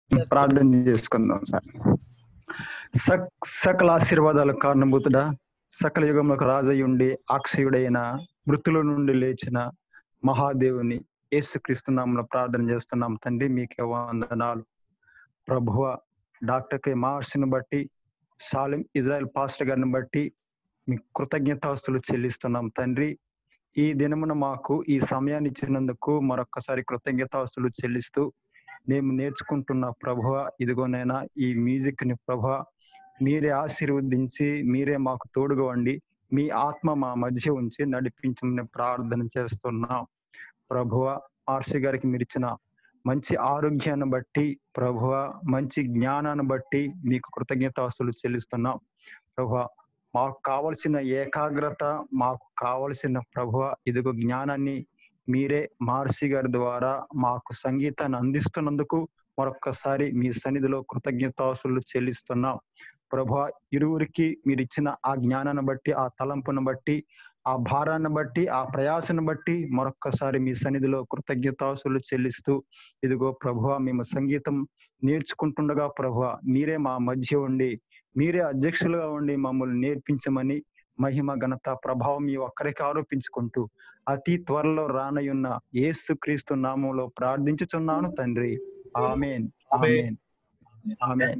ప్రార్థన చేసుకుందాం సార్. సకల ఆశీర్వాదాలకు కారణభూతుడా, సకల యుగములకు రాజయుండి అక్షయుడైన మృతుల నుండి లేచిన మహాదేవుని యేసుక్రీస్తు నామములో ప్రార్థన చేస్తున్నాం తండ్రి. మీకే వందనాలు ప్రభువ. డాక్టర్ కే మార్సిని బట్టి, షాలిం ఇజ్రాయెల్ పాస్టర్ గారిని బట్టి మీకు కృతజ్ఞతాస్తులు చెల్లిస్తున్నాం తండ్రి. ఈ దినమున మాకు ఈ సమయాన్ని ఇచ్చినందుకు మరొక్కసారి కృతజ్ఞతాస్తులు చెల్లిస్తూ మేము నేర్చుకుంటున్న ప్రభువ, ఇదిగోనైనా ఈ మ్యూజిక్ ని ప్రభువ మీరే ఆశీర్వదించి మీరే మాకు తోడుగా ఉండి మీ ఆత్మ మా మధ్య ఉంచి నడిపించమని ప్రార్థన చేస్తున్నాం ప్రభువ. ఆర్సి గారికి మీరు ఇచ్చిన మంచి ఆరోగ్యాన్ని బట్టి ప్రభువ, మంచి జ్ఞానాన్ని బట్టి మీకు కృతజ్ఞతాస్తులు చెల్లిస్తున్నాం ప్రభువ. మాకు కావలసిన ఏకాగ్రత, మాకు కావలసిన ప్రభువ ఇదిగో జ్ఞానాన్ని మీరే మార్సి గారి ద్వారా మాకు సంగీతాన్ని అందిస్తున్నందుకు మరొక్కసారి మీ సన్నిధిలో కృతజ్ఞతాస్తులు చెల్లిస్తున్నాం ప్రభువా. ఇరువురికి మీరు ఇచ్చిన ఆ జ్ఞానాన్ని బట్టి, ఆ తలంపును బట్టి, ఆ భారాన్ని బట్టి, ఆ ప్రయాసను బట్టి మరొక్కసారి మీ సన్నిధిలో కృతజ్ఞతాస్తులు చెల్లిస్తూ ఇదిగో ప్రభువా, మేము సంగీతం నేర్చుకుంటుండగా ప్రభువా మీరే మా మధ్య ఉండి మీరే అధ్యక్షులుగా ఉండి మమ్మల్ని నేర్పించమని మహిమ ఘనత ప్రభావం మీ ఒక్కరికి ఆరోపించుకుంటూ అతి త్వరలో రానయున్న యేసుక్రీస్తు నామంలో ప్రార్థించుచున్నాను తండ్రి. ఆమేన్, ఆమేన్, ఆమేన్.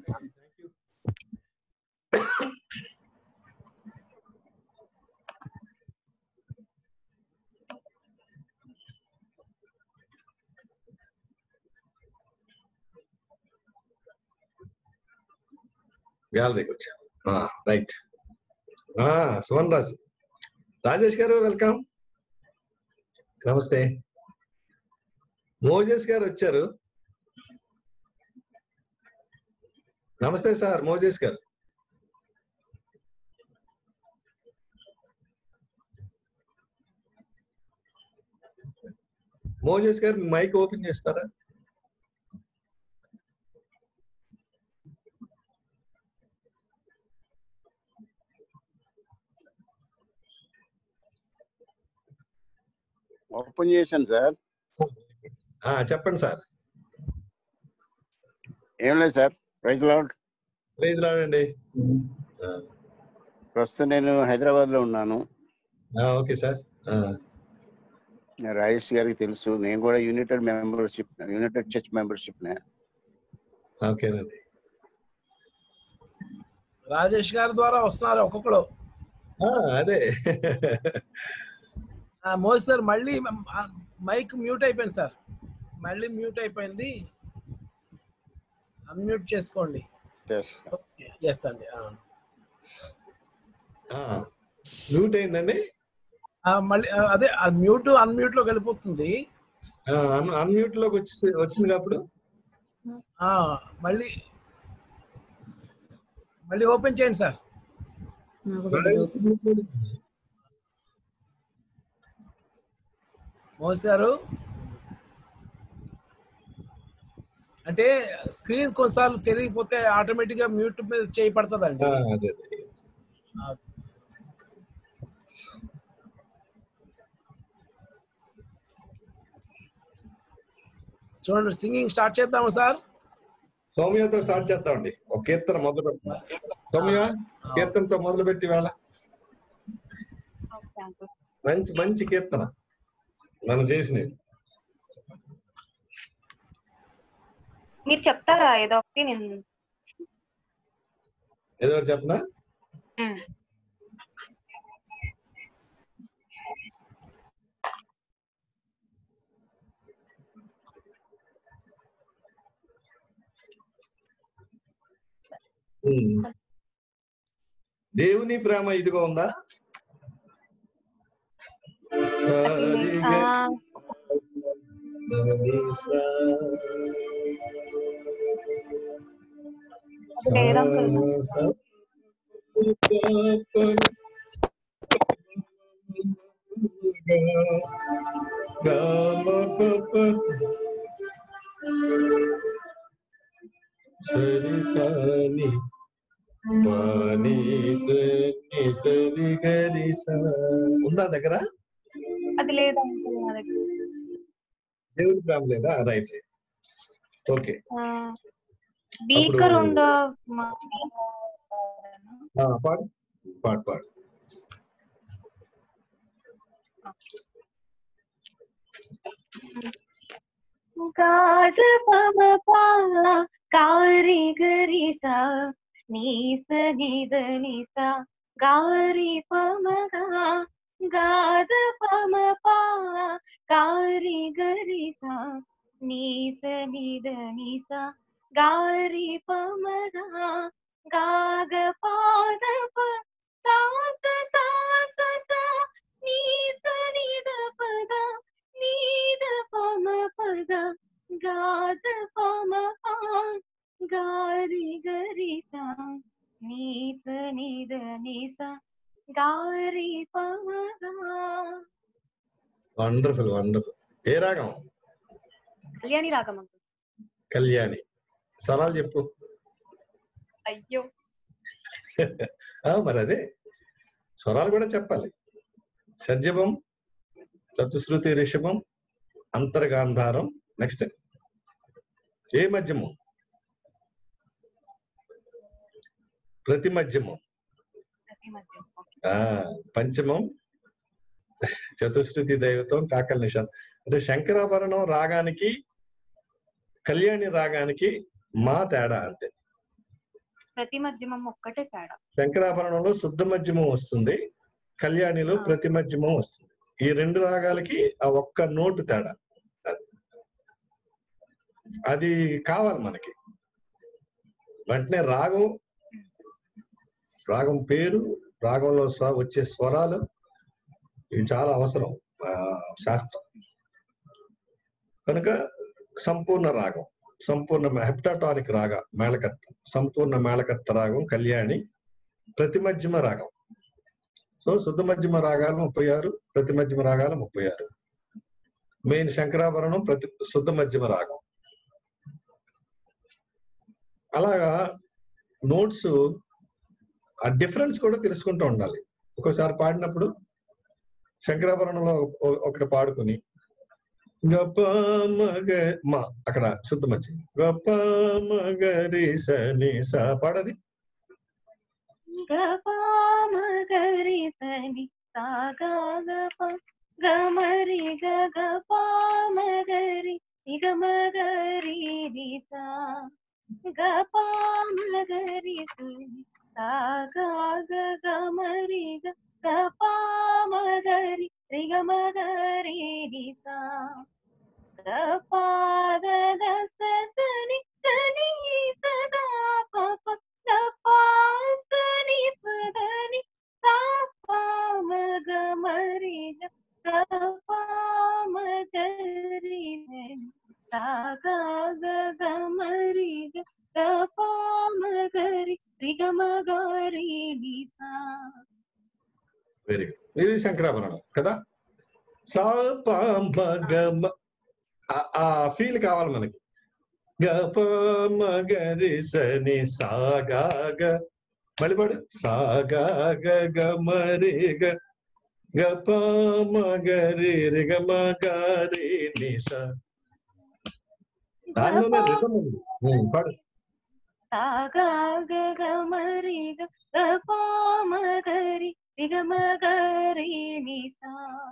రైట్. సుమన్ రాజ్, రాజేష్ గారు వెల్కమ్. నమస్తే. మోజెస్ గారు వచ్చారు. నమస్తే సార్ మోజెస్ గారు. మోజెస్ గారు మైక్ ఓపెన్ చేస్తారా? ఓపెన్ చేశాను సార్. చెప్పండి సార్. ఏం లేదు sir. Praise lord. Praise lord అండి. ప్రస్తుతం నేను హైదరాబాద్ లో ఉన్నాను. Okay sir. రాజేష్ గారికి తెలుసు, నేను కూడా యునైటెడ్ చర్చ్ మెంబర్షిప్ నే. ఓకేనండి. రాజేష్ గారి ద్వారా వస్తున్నారు ఒక్కొక్కరు. అదే మోదీ సార్ మళ్ళీ మైక్ మ్యూట్ అయిపోయింది సార్. మళ్ళీ మ్యూట్ అయిపోయింది, అన్మ్యూట్ చేసుకోండి. ఎస్ అండి. మ్యూట్ అయిందండి. మళ్ళీ అదే మ్యూట్ అన్మ్యూట్ లో వెళ్ళిపోతుంది. అన్మ్యూట్ లోకి వచ్చింది అప్పుడు మళ్ళీ ఓపెన్ చేయండి సార్. మోదీ గారు అంటే స్క్రీన్ కొన్నిసార్లు తెలియకపోతే ఆటోమేటిక్ గా మ్యూట్ మీద చేయబడుతుందండి. చూడండి, సింగింగ్ స్టార్ట్ చేద్దాము సార్. సౌమ్యతో స్టార్ట్ చేద్దామండి. ఒక కీర్తన మొదలు పెడతాం. సౌమ్య కీర్తనతో మొదలు పెట్టి వేళ మంచి మంచి కీర్తన మనం చేసినవి. మీరు చెప్తారా ఏదో ఒకటి? నేను ఏదో ఒకటి చెప్పనా? దేవుని ప్రేమ ఇదిగో ఉందా? ఉందా దగ్గర? అది లేదా? దేవుని ప్రేమ లేదా? Right, okay. భీకరుండ పాడు పాడు పాడు. గాజ పమ పాల కారి గరి సా నీస నిద నిసా గారి పమగా గాద పమ పాల కారి గరి సా నీస నిద నిసా గారి పమగా గాగ పాద ప సాస సాస సా నీస నిద పద నీద పమ పద గాద పమ పా గారి గరి సా నీస నిద నిస గారి పమగా. Wonderful wonderful. ఏ రాగం? కళ్యాణి రాగం. కళ్యాణి. స్వరాలు చెప్పు. అయ్యో మరి అదే స్వరాలు కూడా చెప్పాలి. షడ్జమం, చతుశ్రుతి రిషభం, అంతర్గాంధారం. నెక్స్ట్ ఏ మధ్యమం? ప్రతి మధ్యమం. పంచమం చతుశ్రుతి దైవతం, కాకల నిషాదం. అంటే శంకరాభరణం రాగానికి కళ్యాణి రాగానికి మా తేడా అంతే. ప్రతి మధ్యమం ఒక్కటే తేడా. శంకరాభరణంలో శుద్ధ మధ్యమం వస్తుంది, కళ్యాణిలో ప్రతి మధ్యమం వస్తుంది. ఈ రెండు రాగాలకి ఆ ఒక్క నోటు తేడా. అది కావాలి మనకి. వెంటనే రాగం పేరు, రాగంలో వచ్చే స్వరాలు, ఇవి చాలా అవసరం శాస్త్రం. కనుక సంపూర్ణ రాగం, సంపూర్ణ హెప్టాటానిక్ రాగ మేళకర్త, సంపూర్ణ మేళకర్త రాగం కళ్యాణి, ప్రతి మధ్యమ రాగం. సో శుద్ధ మధ్యమ రాగాలు 36, ప్రతి మధ్యమ రాగాలు 36. మెయిన్ శంకరాభరణం శుద్ధ మధ్యమ రాగం. అలాగా నోట్స్ ఆ డిఫరెన్స్ కూడా తెలుసుకుంటూ ఉండాలి. ఒక్కోసారి పాడినప్పుడు శంకరాభరణంలో ఒకటి పాడుకుని గప మగ మా అక్కడ శుద్ధ మధ్య గప మగరి సని సా పాడది. గప మగరి సని సా గప గమరి గప మగరి గమగరి రి సా గప మగరి సని సా గమరి గప మగరి గమగరి రి సా గపాద దస సని సని సదా పప గపాసని పదని సాపమ గమరి గపామ గరి సాగా గమరి గపామ గరి రిగమ గరి నిసా. Very good. ఇది శంకరాభరణం కదా. సా ప మ గ మ ఆ ఫీల్ కావాలి మనకి. గ ప మ గ రి స ని సా గా గ మళ్ళీ పాడు. సా గా గ గ మ రి గ గ ప మ గ రి రి గ మ గ రి ని స. దానిలోనే రిథం ఉంది. పాడు. సా గా గ గ మ రి గ గ ప మ గ రి రి గ మ గ రి ని సా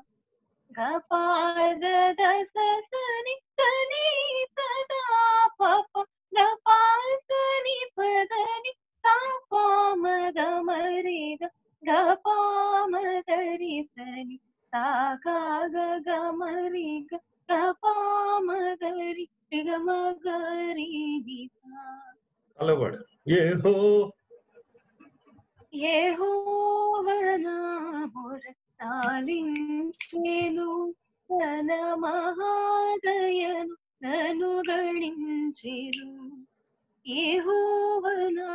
గపాద దస సని సని సదా పప గపాసని పదని సాపమ గమరి గపామ గరి సని సాగా గమరి గపామ గరి గమ గరి నిసా. అలా పాడు. యెహోవనా మొరతాలించెను తన మహాదయను నన్ను గణించెను. యెహోవనా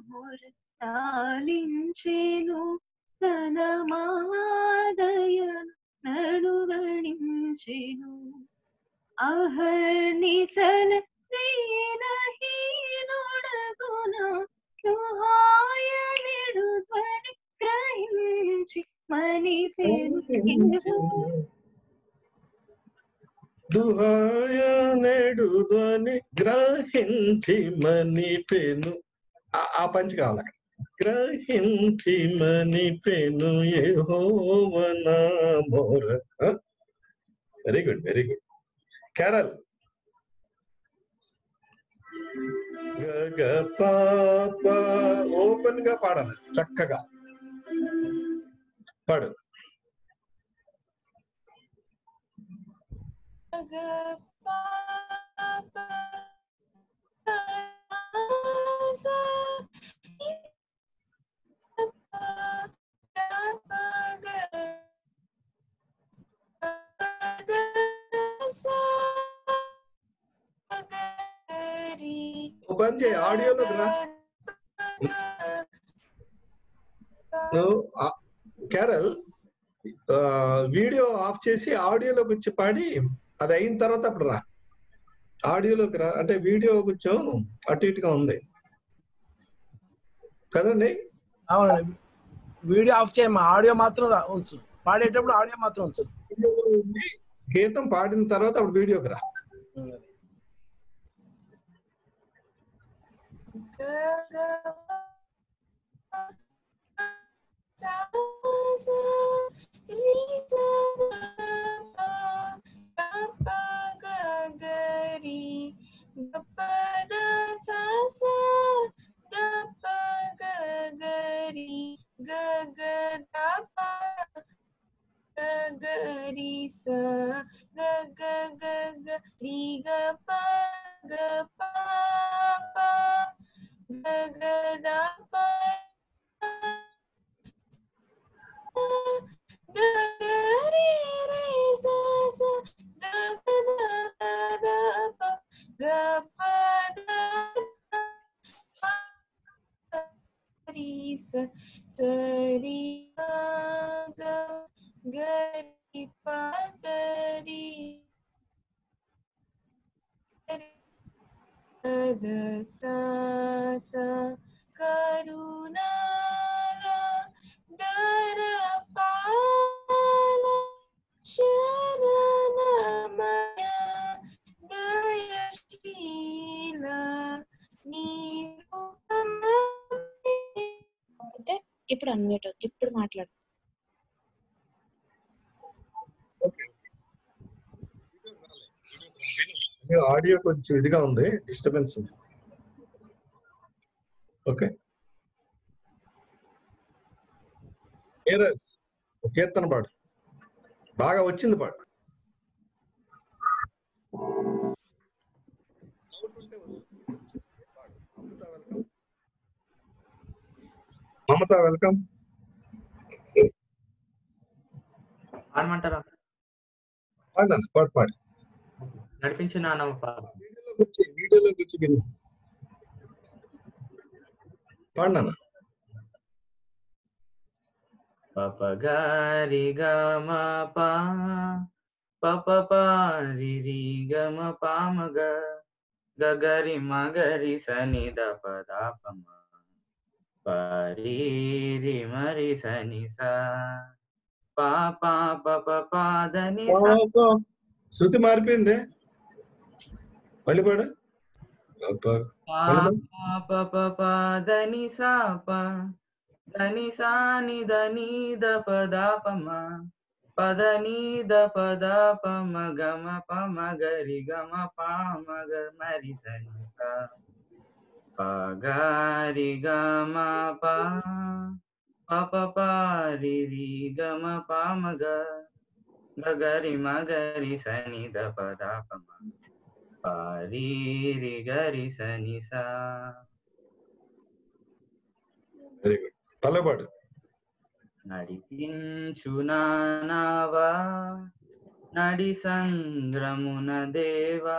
మొరతాలించెను తన మహాదయను నన్ను గణించెను. అహర్నిశల దీనహీనుడగున సుహాయనిడు ధ్వని గ్రహించి మని పేరు దుహాయ నేడు ధ్వని గ్రహించి మని పెను ఆ పంచి కావాలి అక్కడ. గ్రహించి మని పెను యెహోవా నా మొర. Very good, very good. కేరళ్ గ పాప ఓపెన్ గా పాడాలి, చక్కగా పాడు. పని చేయి, ఆడియోలోకి రా. కేరళ్ వీడియో ఆఫ్ చేసి ఆడియోలోకి వచ్చి పాడి, అది అయిన తర్వాత అప్పుడు రా. ఆడియోలోకి రా, అంటే వీడియో కొంచెం అటు ఇటుగా ఉంది కదండి. అవునండి, వీడియో ఆఫ్ చేయమ్మా, ఆడియో మాత్రం ఉంచు. పాడేటప్పుడు ఆడియో మాత్రం ఉంచు. గీతం పాడిన తర్వాత అప్పుడు వీడియోకి రా. ఇప్పుడు అన్మ్యూట్, ఇప్పుడు మాట్లాడు. ఆడియో కొంచెం ఇదిగా ఉంది, డిస్టర్బెన్స్ ఉంది. ఓకే, కీర్తన పాడు, బాగా వచ్చింది పాడు. మమత వెల్కమ్. పాడమంటారా? పాడు పాడు. నడిపించు నాన్న వీడియోలో కూర్చి విను. పాడు నాన్న. పప గారి గమ పా పప పారి రి గమ పామగ గగరి మగరి సని దప దాపమ పరి రి మరి సని సా పా పా పప పాదని శృతి మారిపోయింది, మళ్ళీ పాడు. పప పాదని సాప దని సాని దని దప దాపమ పదని దప దాపమ గమ పమ గరి గమ పామగ మరి సని సా పగారి గమ పా పప పారి రి గమ పామగ గగరి మగరి సని దప దాపమ పారి రి గరి సని సా. Very good, Pallepadu. నడిపించు నానావా నడి సంద్రమున దేవా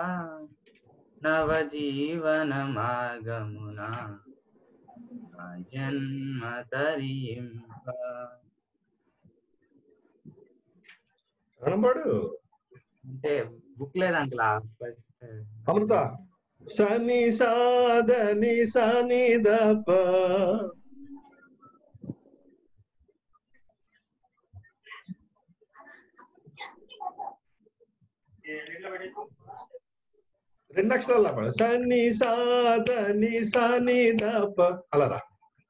నవజీవన మార్గమున జన్మ తరింప. పాడు అంటే బుక్ లేదంటలా. అమృత సని సాదని సని దప రెండు అక్షరాలు పాడు. సని సాదని సని దప అలా రా.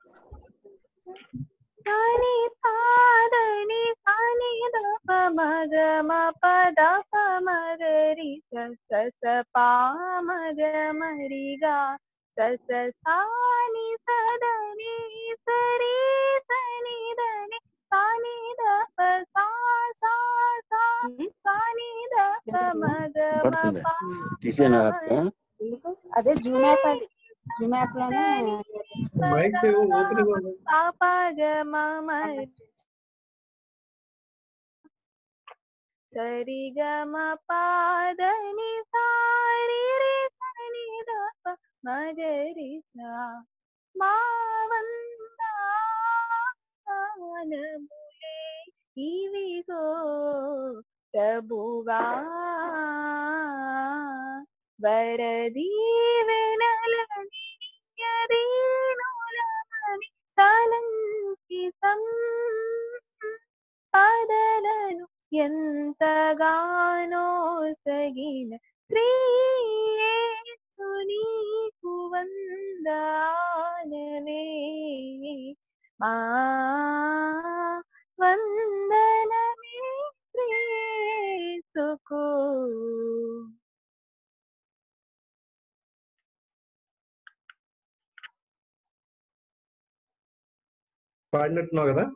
సని సాదని సని దప మగ మ పద ప మగరి స స పా మగ మరిగా స స సాని సదని సరి సని దని సాని దప సా సా సా సాని దప మగ మ ప తీసేనా అదే జూమ్ యాప్, అది జూమ్ యాప్ లోనే మైక్స్ ఓపెన్ సరి గ మ పాదని సారి రి సని దప మగరి సా మా వందనములే ఇవిగో ప్రభువా వరదీవెనలని నిత్యదీనులమని తలంచి సంపదలను ఎంతగానో సగిన శ్రీయేసు నీకు వందనమే మా వందనమే యేసుకు. పాడినట్టున్నావు కదా.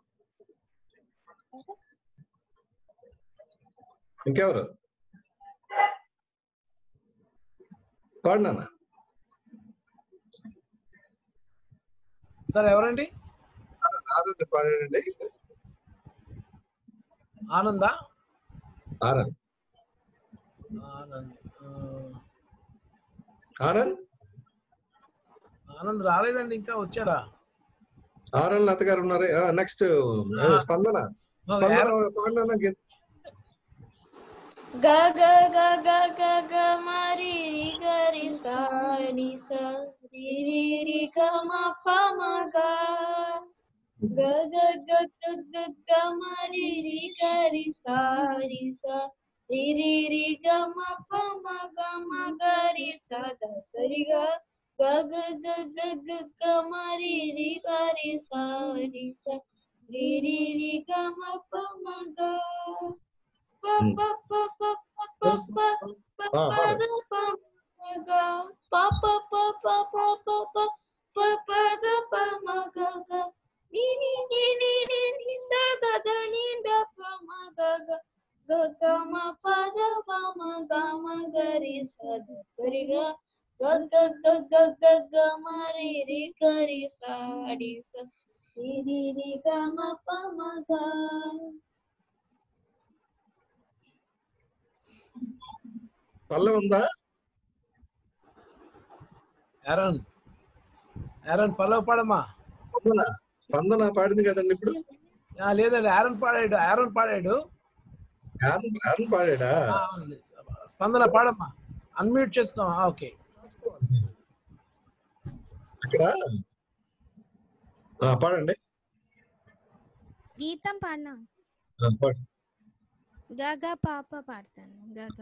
ఇంకెవరు పాడినా? సార్ ఎవరండి? ఆనంద్ పాడండి. ఆనందా? ఆనంద్ ఆనంద్ ఆనంద్ ఆనంద్ రాలేదండి, ఇంకా వచ్చారా? ఆనంద్ లత గారు ఉన్నారు. నెక్స్ట్ స్పందన. స్పందన పాడినా గీత. గ గ గ గ గ గ మరి రి గ రి సా రి సా రి రి రి గ మ ప మ గ గ గ గ గ గ గ మరి రి గ రి సా రి సా రి రి రి గ మ ప మ గ రి సా ద సరి గ గ గ గ గ గ గ మరి రి గ రి సా రి సా రి రి రి గ మ ప మ గ పల్లె ఉందా? ఆరన్ పల్లవి పాడమ్మా. స్పందన పాడింది కదండి ఇప్పుడు. లేదండి, ఆరన్ పాడాడు. ఆరన్ పాడాడా? స్పందన పాడమ్మా, అన్మ్యూట్ చేసుకో. ఓకే, అక్కడ పాడండి. గీతం పాడినా గగ పాప పాడతాను. గగ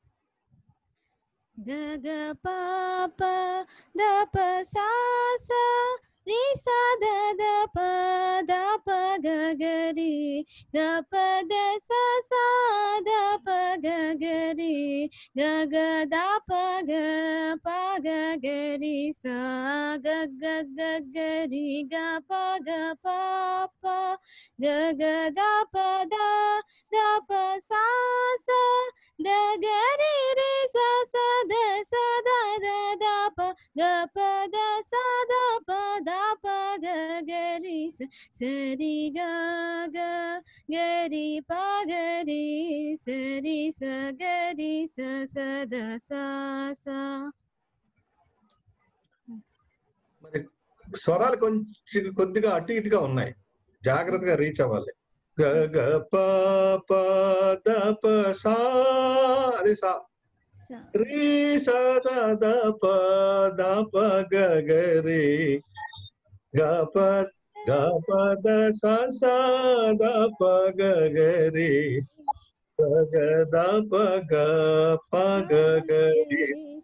గగ పాప దప సాస రి సా ద ద ప ద ప గ గ రి గ ప ద స సా ద ప గ గ రి గ గ ద ప గ ప గ గ రి సా గ గ గ గ రి గ ప గ ప ప గ గ ద ప ద ద ప సా సా ద గ రి రి సా సా ద సా ద ద ద ప గ ప ద సా ద ప ద ప గ గ రి స సరి గ గ గ రి ప గ రి సరి స గ రి స స ద సా సా. మరి స్వరాలు కొంచెం కొద్దిగా అటు ఇటుగా ఉన్నాయి, జాగ్రత్తగా రీచ్ అవ్వాలి. గ గ ప ప ద ప సా, అది సా. రి స ద ద ప ద ప గ గ రి గ ప ద స సా ద ప గ గ రి గ పగ పగ గరి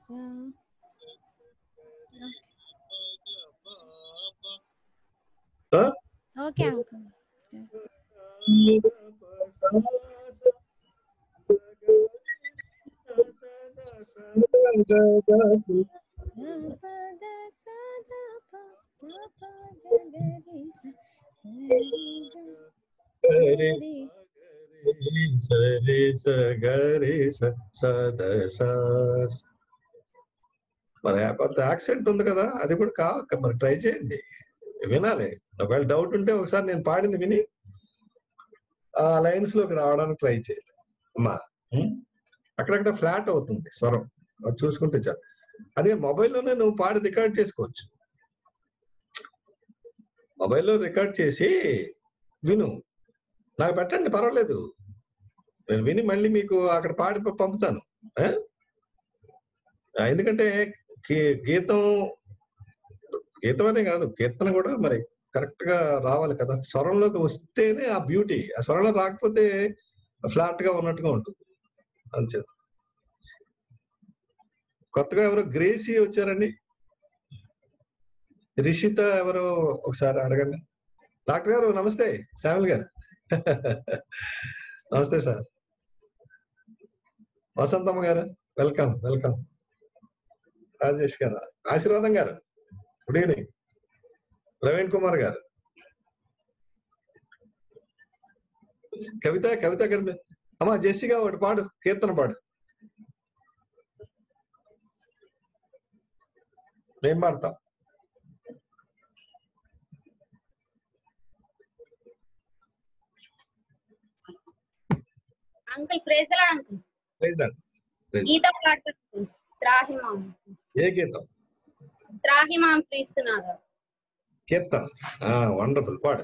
ఓకే అంకుల్. సరి సరి సద మరి కొంత యాక్సెంట్ ఉంది కదా, అది కూడా కావక్క. మరి ట్రై చేయండి, వినాలి. ఒకవేళ డౌట్ ఉంటే ఒకసారి నేను పాడింది విని ఆ లైన్స్ లోకి రావడానికి ట్రై చేయాలి అమ్మా. అక్కడక్కడ ఫ్లాట్ అవుతుంది స్వరం, అది చూసుకుంటే చాలు. అదే మొబైల్లోనే నువ్వు పాడి రికార్డ్ చేసుకోవచ్చు. మొబైల్లో రికార్డ్ చేసి విను, నాకు పెట్టండి, పర్వాలేదు. నేను విని మళ్ళీ మీకు అక్కడ పాడి పంపుతాను. ఎందుకంటే గీతం అనే కాదు, కీర్తన కూడా మరి కరెక్ట్ గా రావాలి కదా, స్వరంలోకి వస్తేనే ఆ బ్యూటీ. ఆ స్వరంలో రాకపోతే ఫ్లాట్ గా ఉన్నట్టుగా ఉంటుంది. అంచేత కొత్తగా ఎవరో గ్రేసీ వచ్చారండి, రిషిత ఎవరో ఒకసారి అడగండి. డాక్టర్ గారు నమస్తే, శామిల్ గారు. నమస్తే సార్. వసంతమ్మ గారు వెల్కమ్ వెల్కమ్. రాజేష్ గారు, ఆశీర్వాదం గారు గుడ్ ఈవినింగ్. ప్రవీణ్ కుమార్ గారు, కవిత గారు. అమ్మా జెస్సిగా ఒకటి పాడు, కీర్తన పాడు. ఏం పాడతాం? Uncle praise the lord uncle. Praise lord. గీతం పాడుతాను. త్రాహిమాం. ఏ గీతం? త్రాహిమాం క్రీస్తునాథ. కీర్తన. వండర్ఫుల్, పాడు.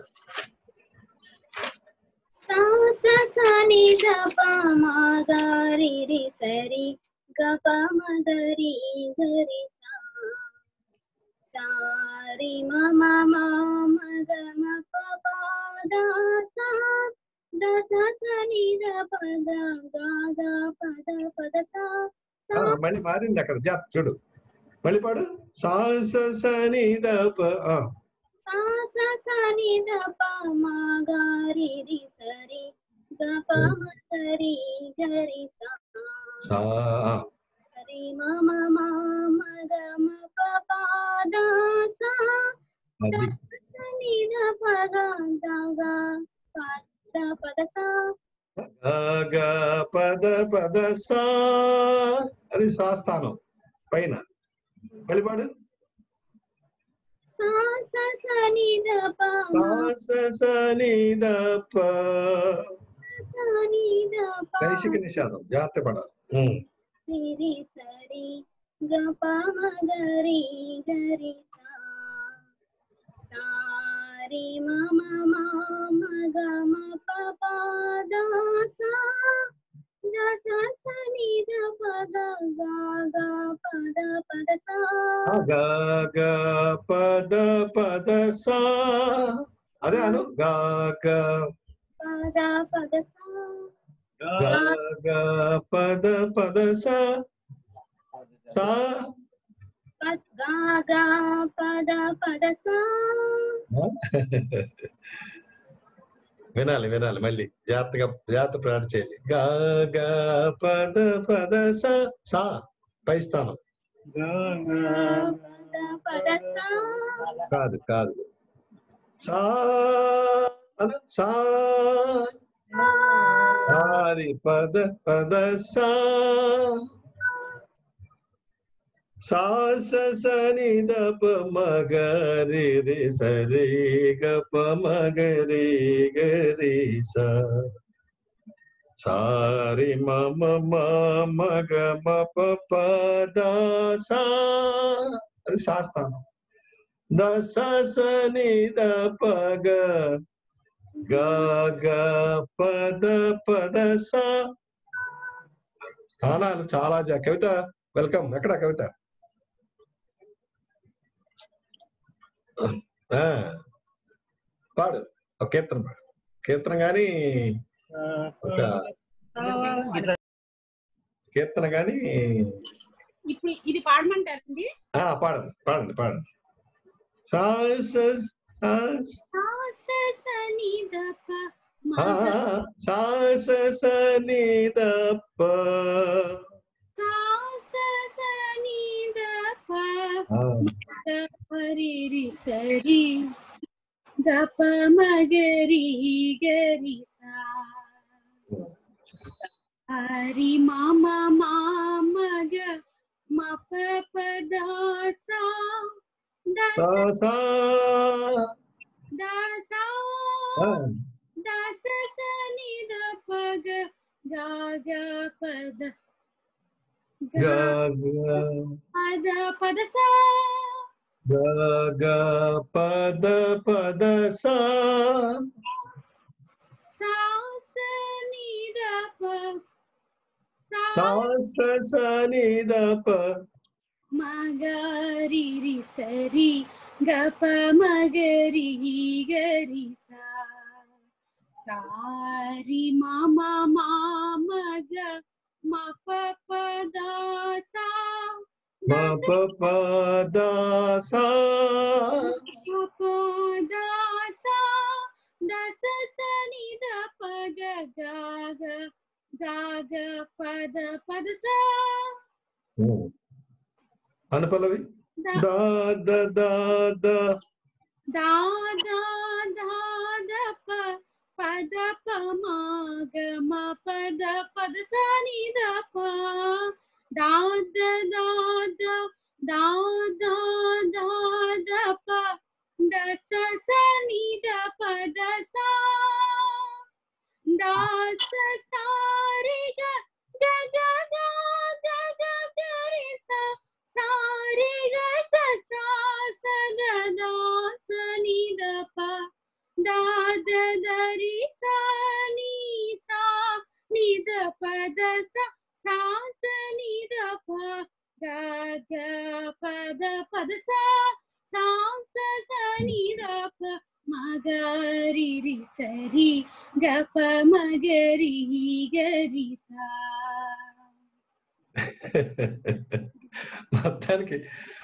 సా స స ని ద ప మ గ రి రి స రి గ ప మ గ రి గ రి సా సా రి మ మ మ మ గ మ ప ప ద సా ద స స ని ద ప గ గ గ ప ద సా సా. మళ్ళీ మారింది అక్కడ, జాత్ చూడు, మళ్ళీ పాడు. సా స స ని ద ప సా స స ని ద ప మ గ రి రి స రి గ ప మ గ రి గ రి సా సా రి మ మ మ మ గ మ ప ప ద సా ద స ని ద ప గ ద గ ప ద ప ద సా గ పద సా. అది సాస్థానం పైన. మళ్ళీ పాడు. సా స స ని ద ప మ స స ని ద ప స ని ద ప కైశిక నిషాదం, జాగ్రత్త పడాలి. రి రి స రి గ ప మ గ రి గ రి సా సా రి మ మ మ మ గ మ ప ప ద సా ద స స ని ద ప గ గ గ ప ద సా గ గ పద సా. అదే అను, గ గ ప ద సా గ గ పద సా సా గ గ ప ద సా. వినాలి మళ్ళీ జాగ్రత్త ప్రార్థన చేయాలి. గ గ పద సా సా పై స్థానం. కాదు సా సా ఆది పద సా సా స స ని ద ప మ గ రి రి స రి గ ప మ గ రి గ రి సా సా రి మ మ మ మ గ మ ప ప ద సా. అది సాస్థానం. ద స స ని ద ప గ గ గ పద సా. స్థానాలు చాలా. కవిత వెల్కమ్. ఎక్కడ కవిత? పాడు, ఒక కీర్తన పాడు. కీర్తన గాని ఒక కీర్తన గాని ఇప్పుడు ఇది పాడమంటారండి? పాడండి పాడండి పాడండి. సా స సా స స ని ద ప మ సా స స ని ద ప సా స స ని ద ప మ ద ప రి రి స రి గ ప మ గ రి గ రి సా హరి మ మ మ మ గ మ ప ప ద సా ద సా ద సా ద స స ని ద ప గ గ గ ప ద గ పద పద సా గ గ పద పద సా సా స ని ద ప సా స స ని ద ప మ గ రి రి స రి గ ప మ గ రి గ రి సా సా రి మ మ మ మ గ మ ప ప ద సా మ ప ప ద సా మ ప ద సా ద స స ని ద ప గ గ గ గ గ పద పద సా అనుపల్లవి ద ద ద ద దా దా దా ద ప పద ప మ గ మ పద పద సా ని ద ప దా ద దా ద దా దా దా ద ప ద స స ని ద ప ద సా దా స సా రి గ గ గ గ గ గ గ రి సా సా రి గ స సా స ద దా స ని ద ప దా ద ద రి సా ని సా ని ద ప ద సా సా స ని ద ప గ గ ప ద ప ద సా సా స స ని ద ప మ గ రి రి స రి గ ప మ గ రి గ రి సా. మొత్తానికి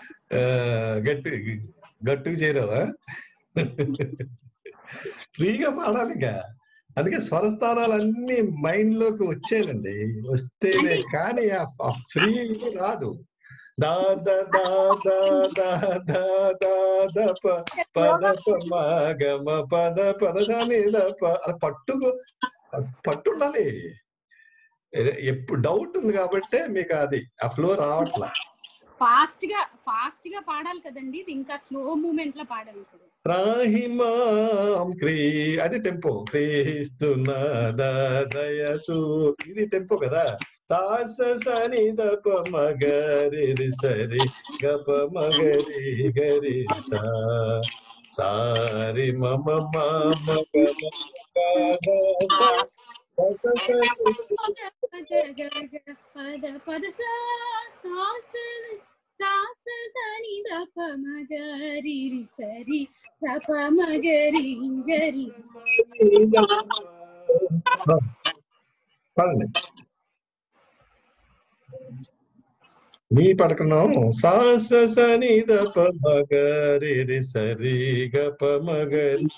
గట్టుకు చేరావా? ఫ్రీగా పాడాలి ఇంకా. అందుకే స్వరస్థానాలు అన్ని మైండ్ లోకి వచ్చేయాలండి. వస్తేనే కానీ ఆ ఫ్రీ రాదు. దా ద దా దా దా దా దా ద ప పద ప మ గ మ పద పద ని ద ప అలా పట్టు ఉండాలి. ఎప్పుడు డౌట్ ఉంది కాబట్టే మీకు అది ఆ ఫ్లో రావట్లా. ఫాస్ట్ గా పాడాలి కదండి, ఇది ఇంకా స్లో మూమెంట్ లో పాడాలి. ఇప్పుడు రాహిమాం అది టెంపో. క్రీస్తునాదయచూ ఇది టెంపో కదా. తాస సని ద ప మగరి సరి గ ప మగరి గరి సా సారి మమ మమ గ పద పద సా సా సా స స ని ద ప మ గ రి రి స రి ద ప మ గ రి గ రి. నీ పడుకున్నాం. సా స స ని ద ప మ గ రి రి స రి గ ప మ గ రి.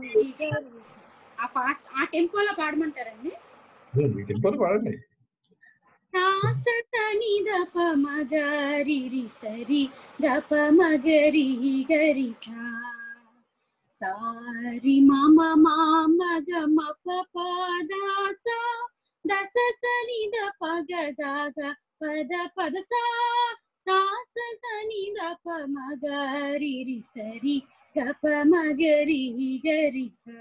ఆ ఫాస్ట్ ఆ టెంపోలో పాడమంటారండి? ఈ టెంపోలో పాడండి. సా స స ని ద ప మ గ రి రి స రి గ ప మ గ రి గ రి సా సా రి మ మ మ మ గ మ ప ప ద సా ద స స ని ద ప గ గ గ ప ద ప ద సా సా స స ని ద ప మ గ రి రి స రి గ ప మ గ రి గ రి సా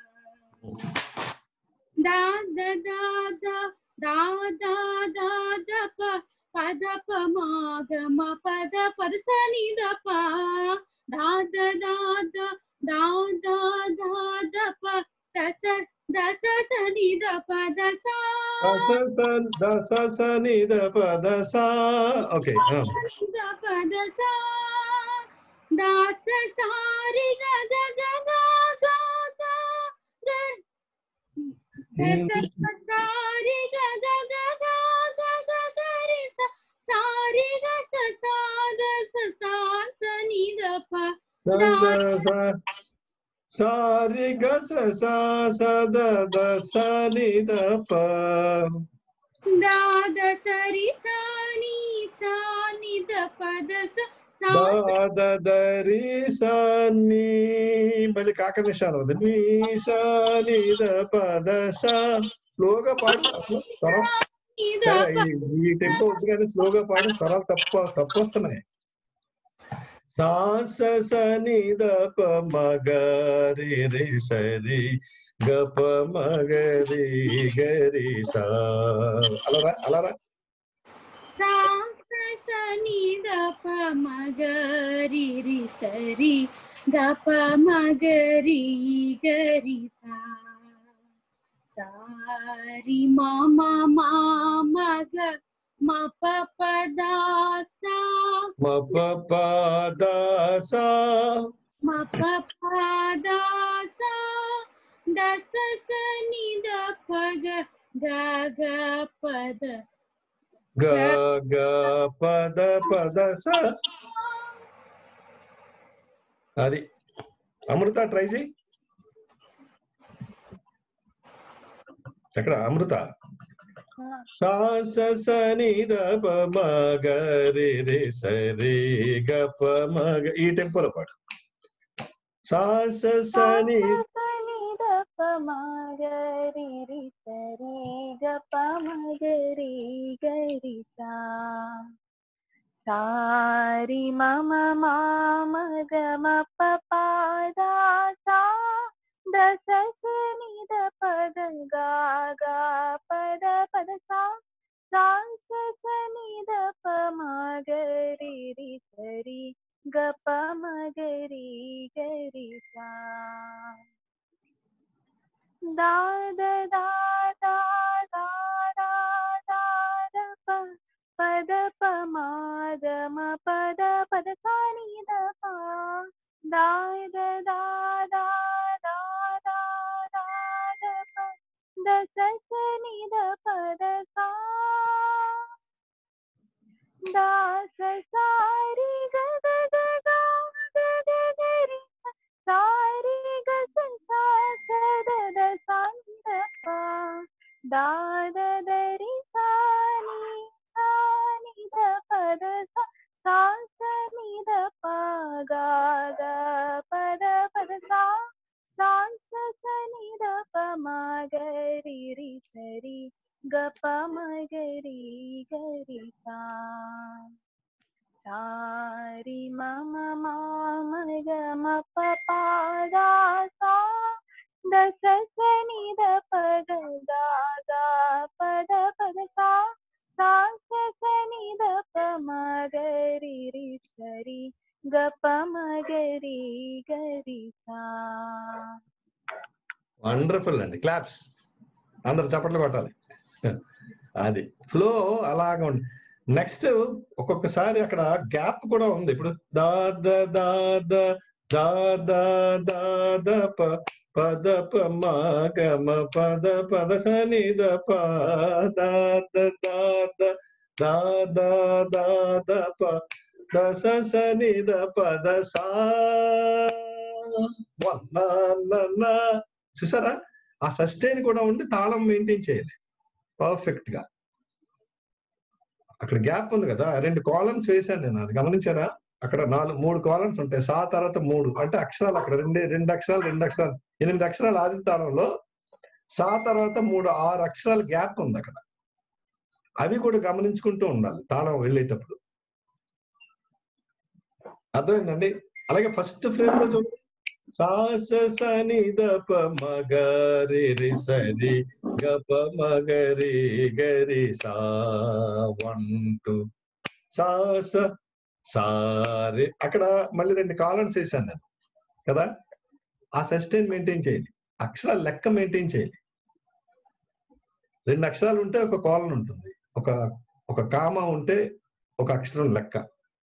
దా ద దా దా దా దా దా ద ప పద ప మ గ మ పద పద స ని ద ప దా ద దా ద దా దా దా ద ప ద స స ని ద ప ద సా ద స స ని ద ప ద సా. ఓకే. ద ప ద సా దా స సా రి గ గ గ గ గ గ గ ద స సా రి గ గ సారి గ సద సని ద ప దాద సరి సాని సాని ద పద దాదరి సని మళ్ళీ కాక నిషాలు నీ సని ద పద స్లోగా పాడు. అసలు స్వరం ఈ టెంపో వద్దు కానీ స్లోగా పాడు. స్వరాలు తప్పు వస్తున్నాయి. సాస సని ద ప మగరి రి సరి గ ప మగరి గరి సా అలరా సని ద ప మగరి రి సరి గ ప మగరి గరి సా సారి మమ మగ మ ప ప దా సా మ ప ప దా సా మ ప ప దా సా ద స స ని ద ప గ గ గ ప ద గ గ పద పద స. అది అమృత ట్రై చేయి. ఎక్కడ అమృత? సా స స ని ద ప మ గ రి రి స రి గ ప మ గ. ఈ టెంపోలో పాడు. సా స స ని ద ప మ గ రి రి స రి గ ప మ గ రి గ రి సా సారి మమ మ గ మ ప ప దా సా ద స స ని ద ప ద గ గ ప ద సా సా స స ని ద ప మ గ రి రి స రి గ ప మ గ రి గ రి సా దా ద దా దా దా దా దా ద ప పద ప మ గ మ పద సా ని ద ప దా ద దా దా దా దా దా ద ప ద స స ని ద ప ద సా దా స సా రి గ గ గ గ గ గ గ రి సా రి గ స సా స ద ద సా ని ద ప దా ద ద రి సా ని ద ప ద సా సా స ని ద ప గ గ ప ద సా సా స స ని ద ప మ గ రి రి స రి గ ప మ గ రి గ రి సా సారి మమ మ గ మ ప ప దా సా ద స స ని ద ప ద గ గ ప ద సా సా స స ని ద ప మ గ రి రి స రి గ ప మ గ రి గ రి సా. వండర్ఫుల్ అండి. క్లాప్స్. అందరు చప్పట్లు కొట్టాలి. అది ఫ్లో అలాగా ఉంది. నెక్స్ట్ ఒక్కొక్కసారి అక్కడ గ్యాప్ కూడా ఉంది. ఇప్పుడు దా ద దా ద దా ద దా ద ప పద ప మ గ మ పద స ని ద ప దా ద దా ద దా ద దా ద ప ద స స ని ద ప ద సా. చూసారా? ఆ సస్టైన్ కూడా ఉండి తాళం మెయింటైన్ చేయాలి పర్ఫెక్ట్ గా. అక్కడ గ్యాప్ ఉంది కదా, 2 కాలమ్స్ వేశాను నేను. అది గమనించారా? అక్కడ 3 కాలమ్స్ ఉంటాయి. సా తర్వాత 3 అంటే అక్షరాలు. అక్కడ 2 అక్షరాలు 8 అక్షరాలు ఆది తాళంలో. సా తర్వాత 6 అక్షరాల గ్యాప్ ఉంది అక్కడ. అవి కూడా గమనించుకుంటూ ఉండాలి తాళం వెళ్ళేటప్పుడు. అర్థమైందండి? అలాగే ఫస్ట్ ఫ్రేమ్ లో చూడండి. సా స స ని ద ప మ గ రి రి స రి గ ప మ గ రి గ రి సా. 1 2 సా స సా రి. అక్కడ మళ్ళీ 2 కాలమ్స్ వేసాను నేను కదా. ఆ సస్టైన్ మెయింటైన్ చేయాలి. అక్షరాల లెక్క మెయింటైన్ చేయాలి. 2 అక్షరాలు ఉంటే ఒక కాలమ్ ఉంటుంది. ఒక కామా ఉంటే ఒక అక్షరం లెక్క.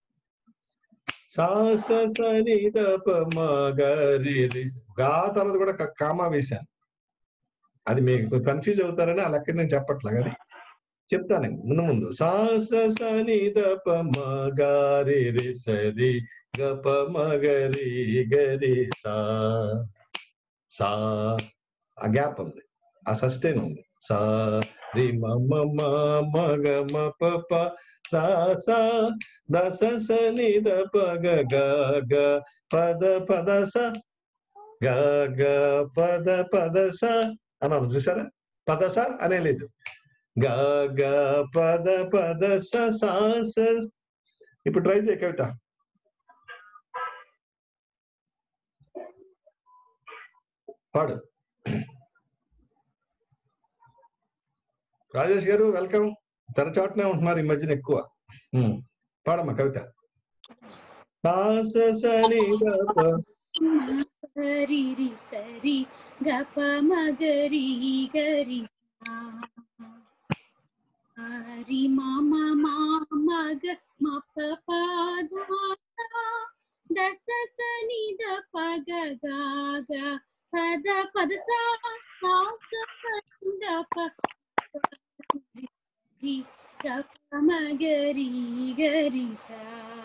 సా స స ని ద ప మ గ రి రి. గా తర్వాత కూడా కామా వేశాను. అది మీకు కన్ఫ్యూజ్ అవుతారని ఆ లెక్క నేను చెప్పట్లా కానీ చెప్తాను ముందు ముందు. సా స స ని ద ప మ గ రి రి స రి గ ప మ గ రి గ రి సా. సా ఆ గ్యాప్ ఉంది, ఆ సస్టైన్ ఉంది. సా రి మ మ మ మ గ మ ప ప సా సా ద స స ని ద ప గ గ గ పద పద స గ గ పద పద స అన్నాను. చూసారా? పద స అనే లేదు. గ గ పద పద స సా స. ఇప్పుడు ట్రై చేయ కవిత. పాడు. రాజేష్ గారు వెల్కమ్. తన చోటనే ఉంటున్నారు ఈ మధ్యన ఎక్కువ. పాడమ్మా కవిత. సా స స ని ద ప రి రి సరి గ ప మ గ రి గ రి సా. రి మ మ మ మ గ మ ప ప ద సా. ద స స ని ద ప గ గ గ పద పద సా సా స స ని ద ప రి గ ప మ గ రి గ రి సా.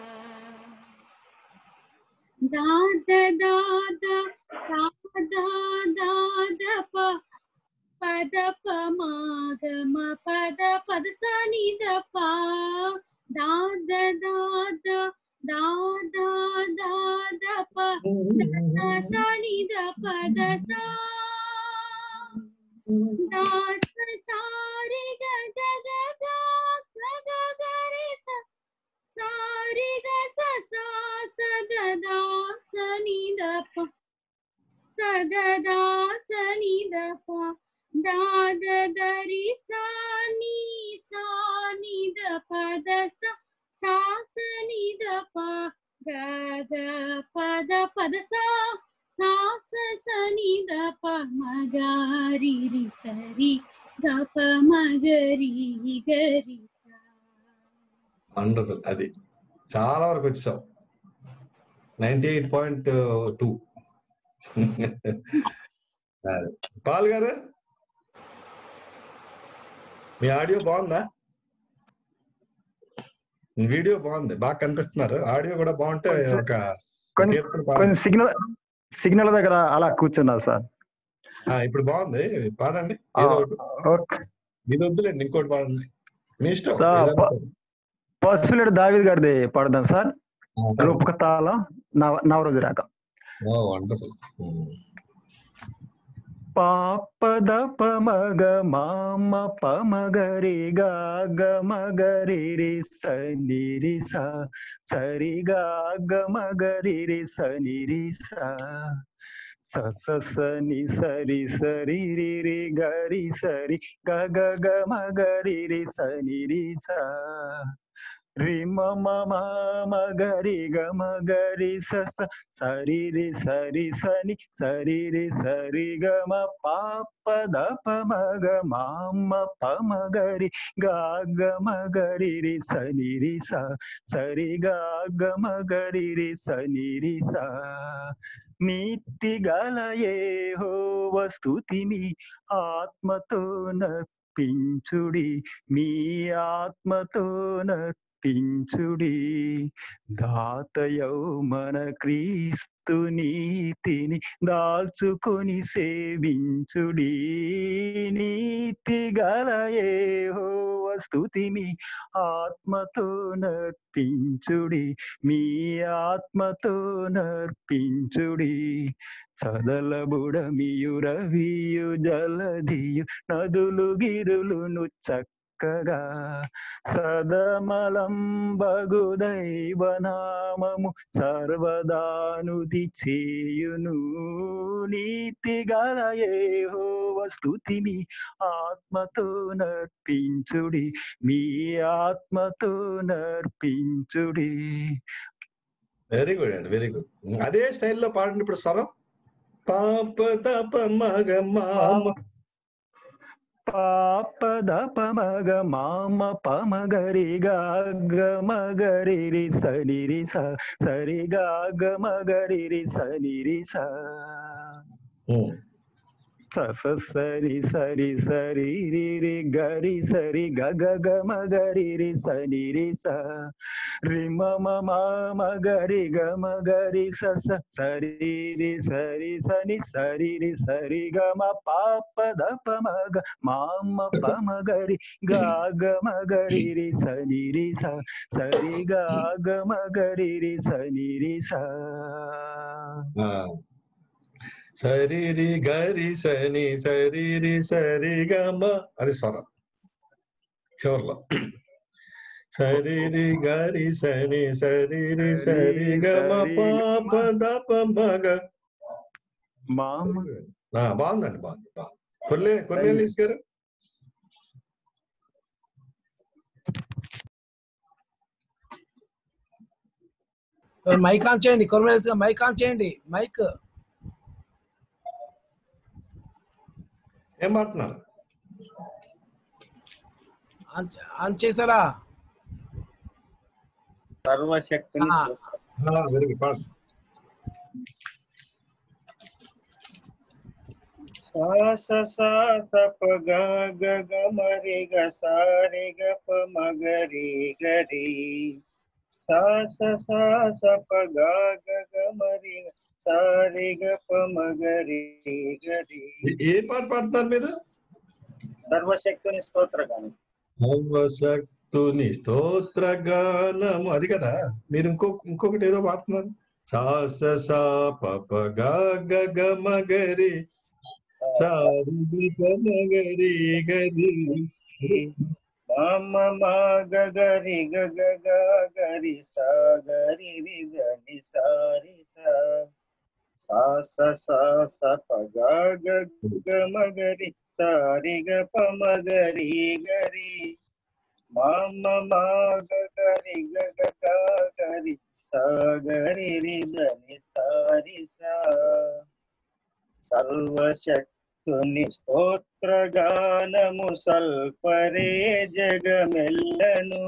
దా ద దా ద దా దా దా ద ప పద ప మ గ మ పద పద స ని ద ప. దా ద దా ద దా దా దా ద ప ద స ని ద ప ద సా. దా స సా రి గ గ గ గ గ గ గ రి స. సా రి గ స సా స ద దా స ని ద ప స ద దా స ని ద ప. దా ద ద రి సా ని సా ని ద ప ద స సా స ని ద ప గ గ పద పద సా సా స స ని ద ప మ గ రి రి స రి గ ప మ గ రి గ రి సా. వండర్ఫుల్. అది చాలా వరకు వచ్చావు. 98.2. పాల్ గారు మీ ఆడియో బాగుందా? వీడియో బాగుంది, బాగా కనిపిస్తున్నారు. ఆడియో కూడా బాగుంటే ఒక కొంచెం సిగ్నల్ దగ్గర అలా కూర్చున్నారు సార్. ఇప్పుడు బాగుంది, పాడండి. ఏదో ఒకటి. ఇది వద్దులేండి, ఇంకోటి పాడండి, మీ ఇష్టం. పసుపులేడు దావీద్ గారిది పాడదాం సార్. రూపకతాళం నవరోజు రాక. వండర్ఫుల్. పాపద పమగ మామ పమగరి గ మగరి రి సని రి సా సరి గ మగరి రి సని రి సా స స సని సరి సరి రి రి గరి సరి గ గ గ మగరి రి సని రి సా. రి మ మ మ మగరి గ మగరి స స సరి రి సరి సని సరి రి సరి గ మ పాప ద ప మగ మామ ప మగరి గ గ మగరి రి సని రి స సరి గ గ మగరి రి సని రి స. నీతి గల యెహోవా స్తుతిని ఆత్మతో నర్పించుడి, మీ ఆత్మతో నర్పించుడి. దాతయౌ మన క్రీస్తు నీతిని దాల్చుకొని సేవించుడి. నీతి గల యెహోవా స్తుతిని ఆత్మతో నర్పించుడి, మీ ఆత్మతో నర్పించుడి. చదలబుడమియు రవియు జలధియు నదులు గిరులును చక్కగా సదమలంబగు దైవనామము సర్వదానుది చేయును. నీతి గల యెహోవా స్తుతిని ఆత్మతో నర్పించుడి, మీ ఆత్మతో నర్పించుడి. వెరీ గుడ్ అండి, వెరీ గుడ్. అదే స్టైల్లో పాడండి ఇప్పుడు. స్వరం పాప తప మగ మామ పాప ద ప మగ మామ ప మగరి గ మగరి రి సని రి స సరి గ మగరి రి సని రి స. సరి సరి సరి రి రి గరి సరి గ గ గ మ గరి రి సని రి స రి మ మ మ మ గరి గ మ గరి స స సరి రి సరి సని సరి రి సరి గ మ ప ప ద ప మ గ మా మ ప మ గరి గ గ మ గరి రి సని రి స సరి గ గ మ గరి రి సని రి స. సరి గరి సని సరి సరి గమ అది స్వరం చివర్లో. సరి గరి సని సరి సరి గమ పాప దప మగ. బాగుందండి, బాగుంది. కొన్నేళ్ళు గారు మైక్ ఆన్ చేయండి, కొర్మేల్స్ గా మైక్ ఆన్ చేయండి. మైక్ ఏం పాడుతున్నారు? ఆన్ చేశారా? సర్వశక్తిని పాడు. సా స సా స ప గ గ గ మ రి గ సా రి గ ప మ గ రి గ రి. సా స సా స ప గ గ గ మ రి గ సా రి గ ప మ గ రి గ రి. ఏ పాట పాడుతున్నారు మీరు? సర్వశక్తుని స్తోత్రగానం. సర్వశక్తుని స్తోత్రగానం అది కదా. మీరు ఇంకొకటి ఏదో పాడుతున్నారు. సా స సా ప ప గ గ గ మ గ రి సారి ది ప మ గ రి గ రి. మా మ మ గ గ రి గ గ గ గ రి సా గ రి రి గ ని సా రి సా. సా స సా స ప గ గ గ మ గ రి సా రి గ ప మ గ రి గ రి. మా మ మ గ గ రి గ గ గ గ రి సా గ రి రి గ ని సా రి సా. సర్వశక్తుని స్తోత్రగానము సల్పరే జగమెల్లను.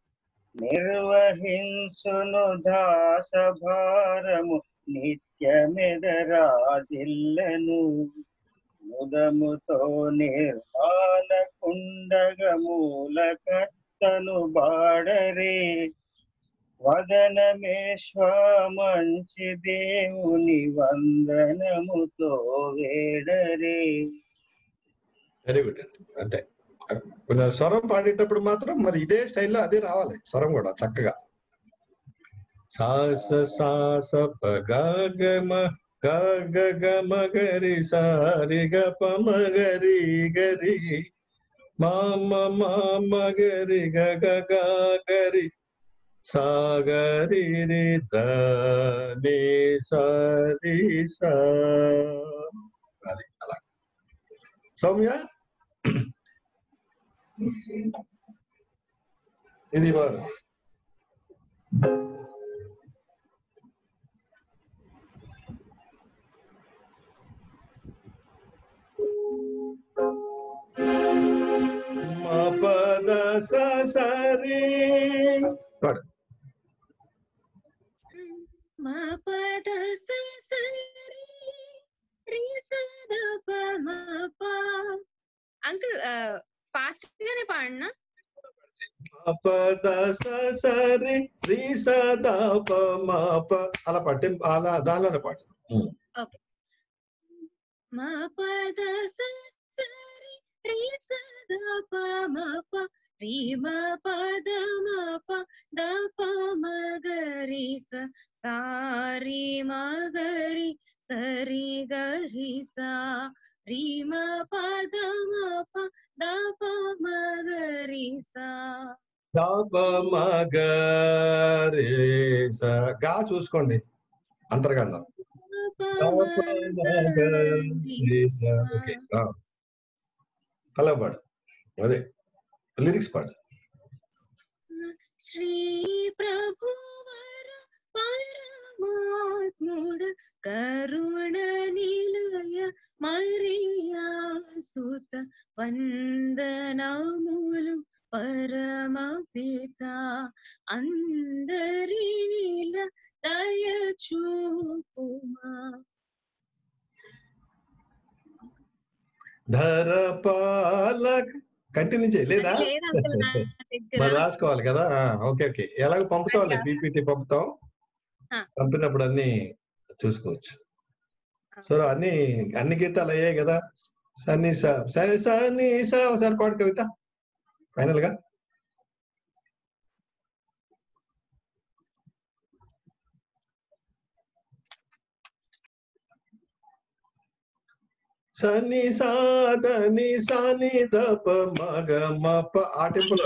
నిర్వహించును దాస భారము నిత్యమెదరాజిల్లను. ముదముతో నిర్మాణ కుండగమూలకర్తను బాడరే. వదనమేశ్వ మంచి దేవుని వందనముతో వేడరే. వెరీ గుడ్ అండి. అంతే. కొంచెం స్వరం పాడేటప్పుడు మాత్రం మరి ఇదే స్టైల్లో అదే రావాలి స్వరం కూడా చక్కగా. సాస సాస ప గ గ మ గ గ గ మ గ రి సా రి గ ప మ గ రి గ రి. మా మ మ మ గ రి గ గ గ గ రి సా గ రి రి ద ని సా రి సా. అది అలా. సౌమ్య ఇది వాడు మా పద సరి వాడు మా పద సరి రి స ద ప మ ప. అంకుల్ ఫాస్ట్ గానే పాడనా? పద సరి రి స ద ప మ ప అలా పట్టి అలా దానిలోనే పాటు. ఓకే. మా పద సరి రి స ద ప మ ప రి మ పద మ ప ద ప మ గ రి స సా రి మ గ రి సరి గ రి సా రి మ పద మ ప ద ప మ గ రి సా. ద ప మ గ రి స. గా చూసుకోండి అంతర్గంధం. ఓకే అలా పాడు. అదే లిరిక్స్ పాడు. శ్రీ ప్రభువర పరమాత్ముడ కరుణ నిలయ మరియా సుత వందనములు పరమ పిత అందరినిల దయ చూపుమా. ధరపాలక కంటిన్యూ చేయలేదా? అది లేదు అంకుల్ నా దగ్గర. మరి రాసుకోవాలి కదా. ఓకే ఓకే, ఎలాగో పంపుతాంలే, అది పీపీటీ పంపుతాం. ఆ. పంపినప్పుడు అన్ని చూసుకోవచ్చు. సో అన్ని గీతాలు అయ్యాయి కదా. సన్నీ సా సన్నీ సా ఒకసారి పాడు కవిత ఫైనల్ గా. సని సాదని సని దప మగ మప ఆ టెంపుల్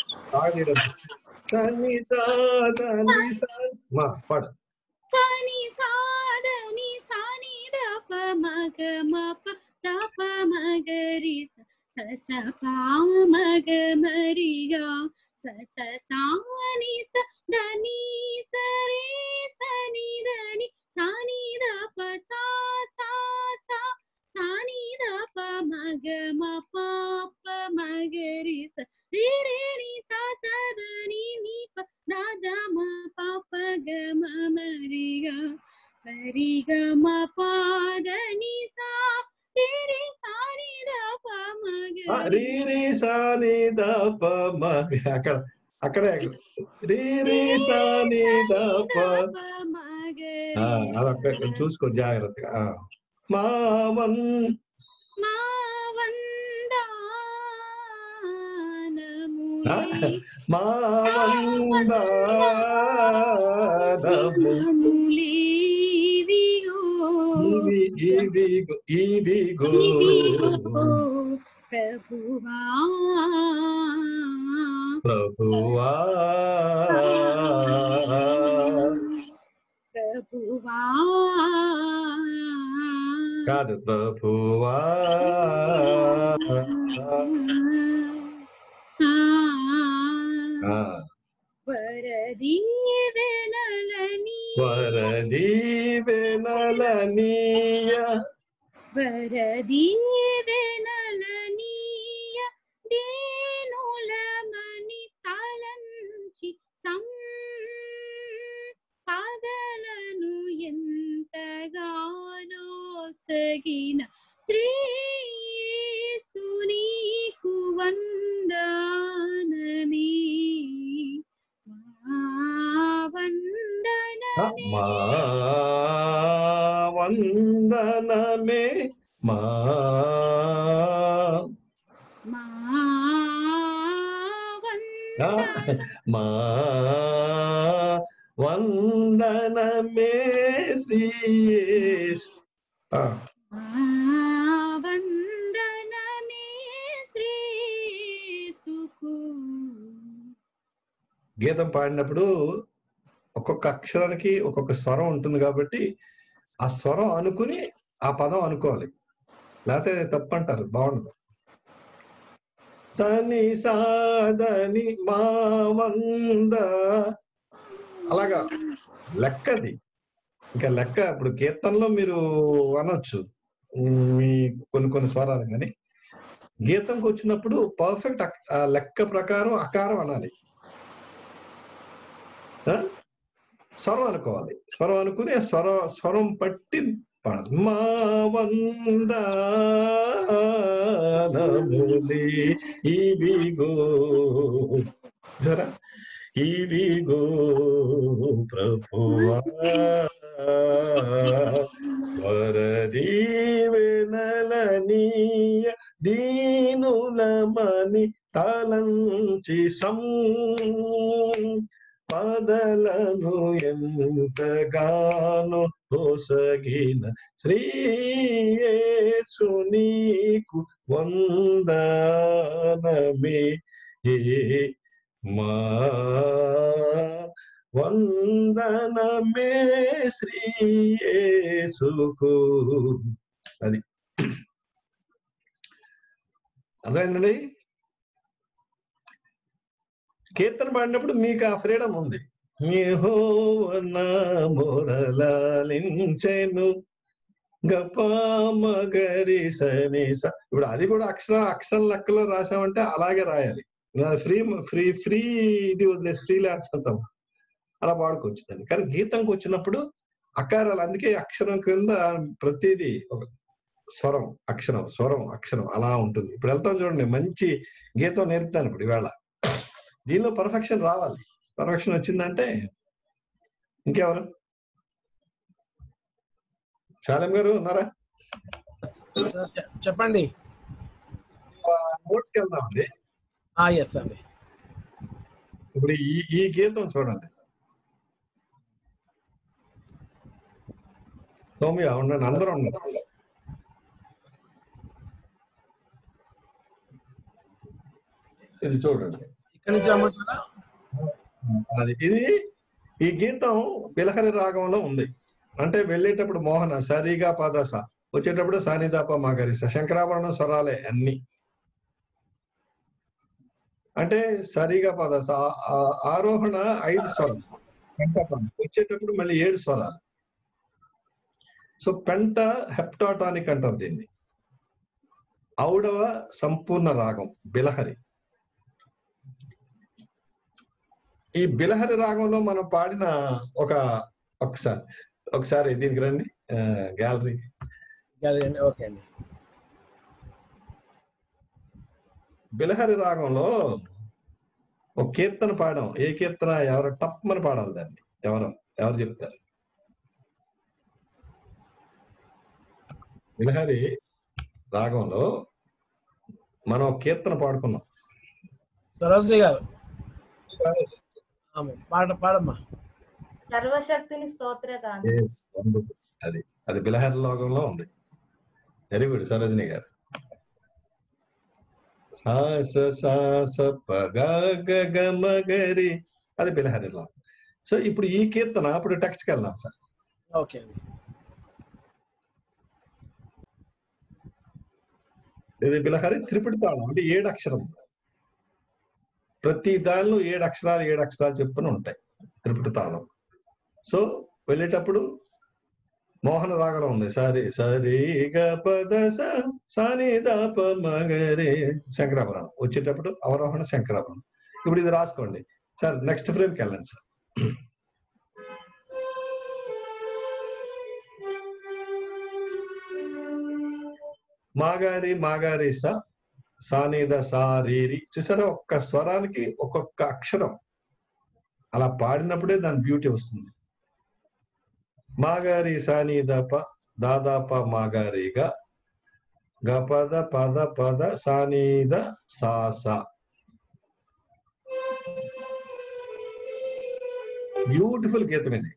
సని సాదని మా పాడు. సని సాదని సని దప మగ మప దప మగరి స స పా మగ మరిగా స స సాని స దని సరి సని దని సని దప సా సా సా సాని దప మగ మప ప మగరి స రి రి ని సా స దని ని ప దా ద మ ప ప గ మ మ రి గ సరి గ మ ప ద ని సా రి రి సా ని ద ప మ గ రి రి సా ని ద ప మ అక్కడే రి రి సా ని ద ప మ గ అదొక్క చూసుకో జాగ్రత్తగా. మావన్ ఇవిగో ప్రభువా ప్రభువా ప్రభువా కాదు ప్రభువా వరదీవెనలనీయ వరదీవెనలనీయ దేనులమని తలంచి సంపదలను ఎంతగానో సగిన శ్రీయేసు నీకు వందనమే. మా వందనమే మా వందనమే శ్రీయేసు. వందనమే శ్రీయేసుకు. గీతం పాడినప్పుడు ఒక్కొక్క అక్షరానికి ఒక్కొక్క స్వరం ఉంటుంది కాబట్టి ఆ స్వరం అనుకుని ఆ పదం అనుకోవాలి, లేకపోతే తప్పంటారు, బాగుండదు. తని సాదని మా వంద అలాగా లెక్కది. ఇంకా లెక్క ఇప్పుడు కీర్తనలో మీరు అనొచ్చు మీ కొన్ని స్వరాలు, కానీ గీతంకి వచ్చినప్పుడు పర్ఫెక్ట్ లెక్క ప్రకారం అకారం అనాలి, స్వరం అనుకోవాలి. స్వరం అనుకుని స్వరం పట్టి పాడాలి. మా వందనములే ఇవిగో జరా ఇవిగో ప్రభువా వరదీవెనలనీయ దీనులమని తలంచి పదలను ఎంతగానో పొసగిన శ్రీయేసు నీకు వందనమే. మా వందనమే శ్రీయేసుకు. అది అదేంటండి, కీర్తన పాడినప్పుడు మీకు ఆ ఫ్రీడమ్ ఉంది. యెహోవా మొరలాలించెను గపమగరి సనిస. ఇప్పుడు అది కూడా అక్షరం లెక్కలో రాసామంటే అలాగే రాయాలి. ఫ్రీ ఇది వదిలేసి ఫ్రీ ల్యాన్స్ అంటాం, అలా పాడుకోవచ్చు దాన్ని. కానీ గీతంకి వచ్చినప్పుడు అకారాలు, అందుకే అక్షరం క్రింద ప్రతిదీ స్వరం అక్షరం, స్వరం అక్షరం అలా ఉంటుంది. ఇప్పుడు వెళ్తాం చూడండి, మంచి గీతం నేర్పుతాను ఇప్పుడు ఈవేళ. దీనిలో పర్ఫెక్షన్ రావాలి. పర్ఫెక్షన్ వచ్చిందంటే ఇంకెవరు? శాలం గారు ఉన్నారా? చెప్పండి. నోట్స్కి వెళ్దామండి. ఎస్ అండి. ఇప్పుడు ఈ గీతం చూడండి. సౌమ్య ఉండండి, అందరూ ఉన్నారు. ఇది చూడండి, ఇక్కడ నుంచి రమ్మంటారా? అది ఇది ఈ గీతం బిలహరి రాగంలో ఉంది. అంటే వెళ్ళేటప్పుడు మోహన సరిగా పదస, వచ్చేటప్పుడు సానిదాప మాగరిస, శంకరాభరణం స్వరాలే అన్ని. అంటే సరిగా పదస ఆరోహణ 5 స్వరం, వచ్చేటప్పుడు మళ్ళీ 7 స్వరాలు. సో పెంట హెప్టాటానిక్ అంటారు దీన్ని. 6వ సంపూర్ణ రాగం బిలహరి. ఈ బిలహరి రాగంలో మనం పాడిన ఒకసారి దీనికి రండి, గ్యాలరీ. ఓకే అండి. బిలహరి రాగంలో ఒక కీర్తన పాడాం. ఏ కీర్తన? ఎవరు టప్మని పాడాలి దాన్ని? ఎవరు చెప్తారు? బిలహరి రాగంలో మనం ఒక కీర్తన పాడుకున్నాం. సరోజిని గారు పాడమ్మా. సర్వశక్తిని స్తోత్రగానం. అది బిలహరి రాగంలో ఉంది. వెరీ గుడ్ సరోజిని గారు. గరి అది బిలహరి రాగం. సో ఇప్పుడు ఈ కీర్తన, ఇప్పుడు టెక్స్ట్కి వెళ్దాం సార్. ఓకే అండి. ఇది బిలహరి త్రిపుటి తాళం, అంటే 7 అక్షరం. ప్రతి దానిలో 7 అక్షరాలు చెప్పున ఉంటాయి త్రిపుటి తాళం. సో వెళ్ళేటప్పుడు మోహన రాగంలో ఉంది. సరి గ పద సాని దాప మగరే, శంకరాభరణం. వచ్చేటప్పుడు అవరోహణ శంకరాభరణం. ఇప్పుడు ఇది రాసుకోండి సార్. నెక్స్ట్ ఫ్రేమ్కి వెళ్ళండి సార్. మాగారి సానిద సారీరి. చూసారా, ఒక్క స్వరానికి ఒక్కొక్క అక్షరం. అలా పాడినప్పుడే దాని బ్యూటీ వస్తుంది. మాగారి సానిదప దాదాప మాగారిగా గపద పద పద సానిద సాస. బ్యూటిఫుల్ గీతం ఇది.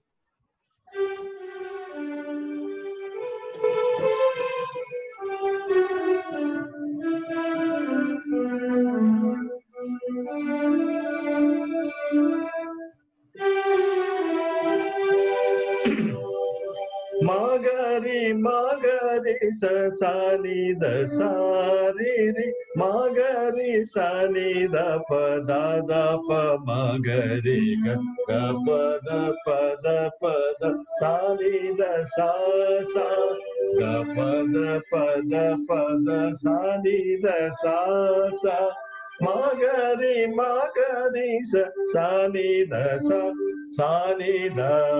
మాగరి సానిద సారి మాగరి సానిద పదాదాప మాగరి గపద పద పద సానిద సాస గపద పద పద సానిద సాస మాగరి సానిద సానిద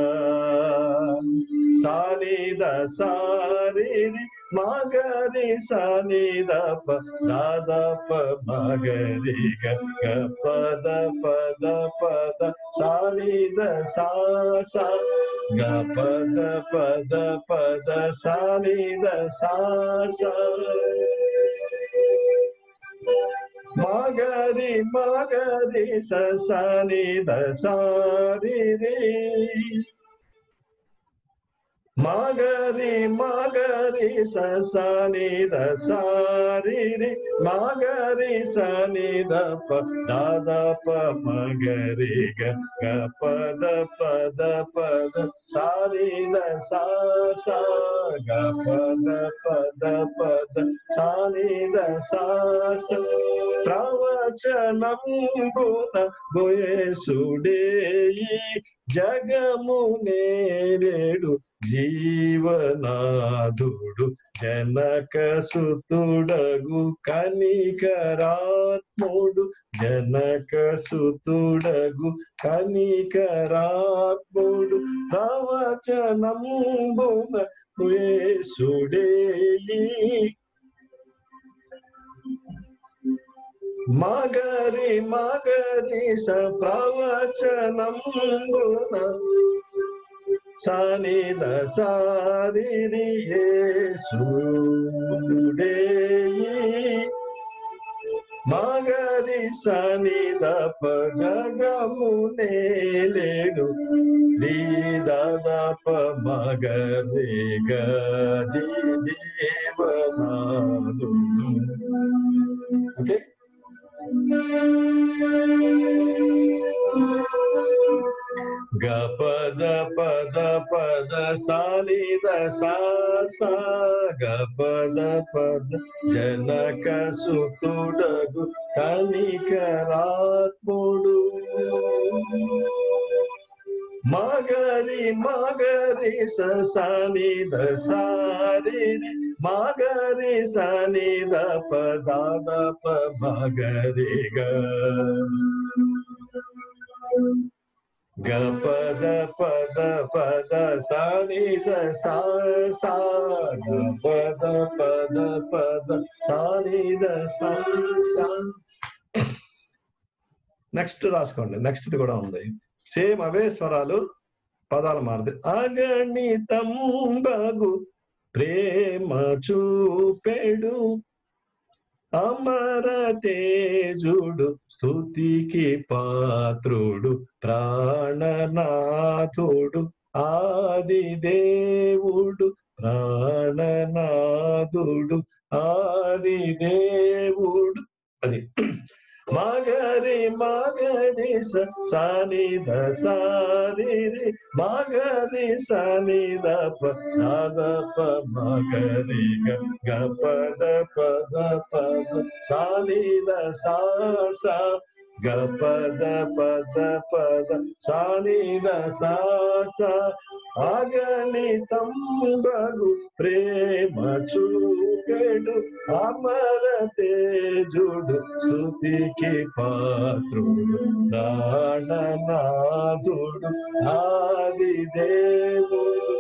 సానిద సారి మాగరి సానిద దాదాప మగరి గపద పద పద సానిద సాస గపద పద పద సానిద సాస మాగరి సానిద సారి మాగరి సానిద సారి మాగరి సానిద దాదాప మగరి గపద పద పద సానిద సాస గపద పద పద సానిద సాస ప్రవచనంబున గోయేసుడేయి జగము నేరేడు జీవనాథుడు జనక సుతుడగు కనికరాత్ముడు జనక సుతుడగు కనికరాత్ముడు ప్రవచనంబున యేసుడే మగరి మగరి స ప్రవచనంబున సనిద సారిరి యేసుడే మగరి సనిద జగమునే లేడు దీదప మగరి జీవనాదు. ఓకే, గ పద పద పద సానిద సా గ పద పద జనక సుతుడగు కనికరాత్ముడు మగరి మగరి సనిద సారి మగరి సనిద పద మగరి గ పద పద పద సనిద సా గ పద పద పద సనిద సా. నెక్స్ట్ రాసుకోండి, నెక్స్ట్ కూడా ఉంది, సేమ్ అవే స్వరాలు, పదాలు మారుది. అగణితంబగు ప్రేమ చూపెడు అమర తేజుడు స్తుతికి పాత్రుడు ప్రాణనాథుడు ఆది దేవుడు ప్రాణనాథుడు ఆది దేవుడు. అది మగరి మగరి సనిద సారి మగరి సనిద పద మగరి గ పద పద పద సనిద సా గ పద పద పద సనిద సా అగణితంబగు ప్రేమ చూపెడు అమర తేజుడు స్తుతికి పాత్రుడు ప్రాణనాథుడు ఆది దేవుడు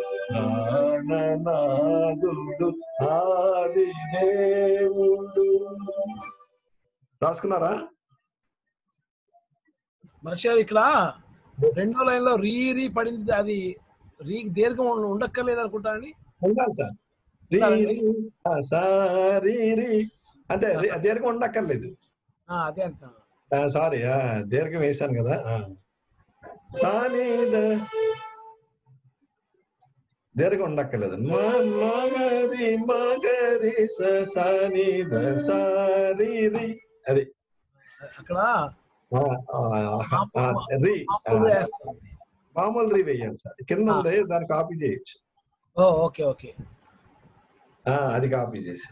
ప్రాణనాథుడు ఆది దేవుడు. రాసుకున్నారా? మనిషి ఇక్కడ రెండో లైన్ లో రీ రీ పడింది, అది రీ దీర్ఘం ఉండక్కర్లేదు అనుకుంటా అండి. ఉండాలి సార్, అంటే దీర్ఘం ఉండక్కర్లేదు. అదే అంటున్నా, సారీ దీర్ఘం వేశాను కదా. దీర్ఘం ఉండక్కర్లేదు. మగరి మగరి సనిద సారి అది అక్కడ మామూలు రీ వేయాలి సార్, కింద ఉంది దాన్ని కాపీ చేయొచ్చు. ఓకే ఓకే, అది కాపీ చేసి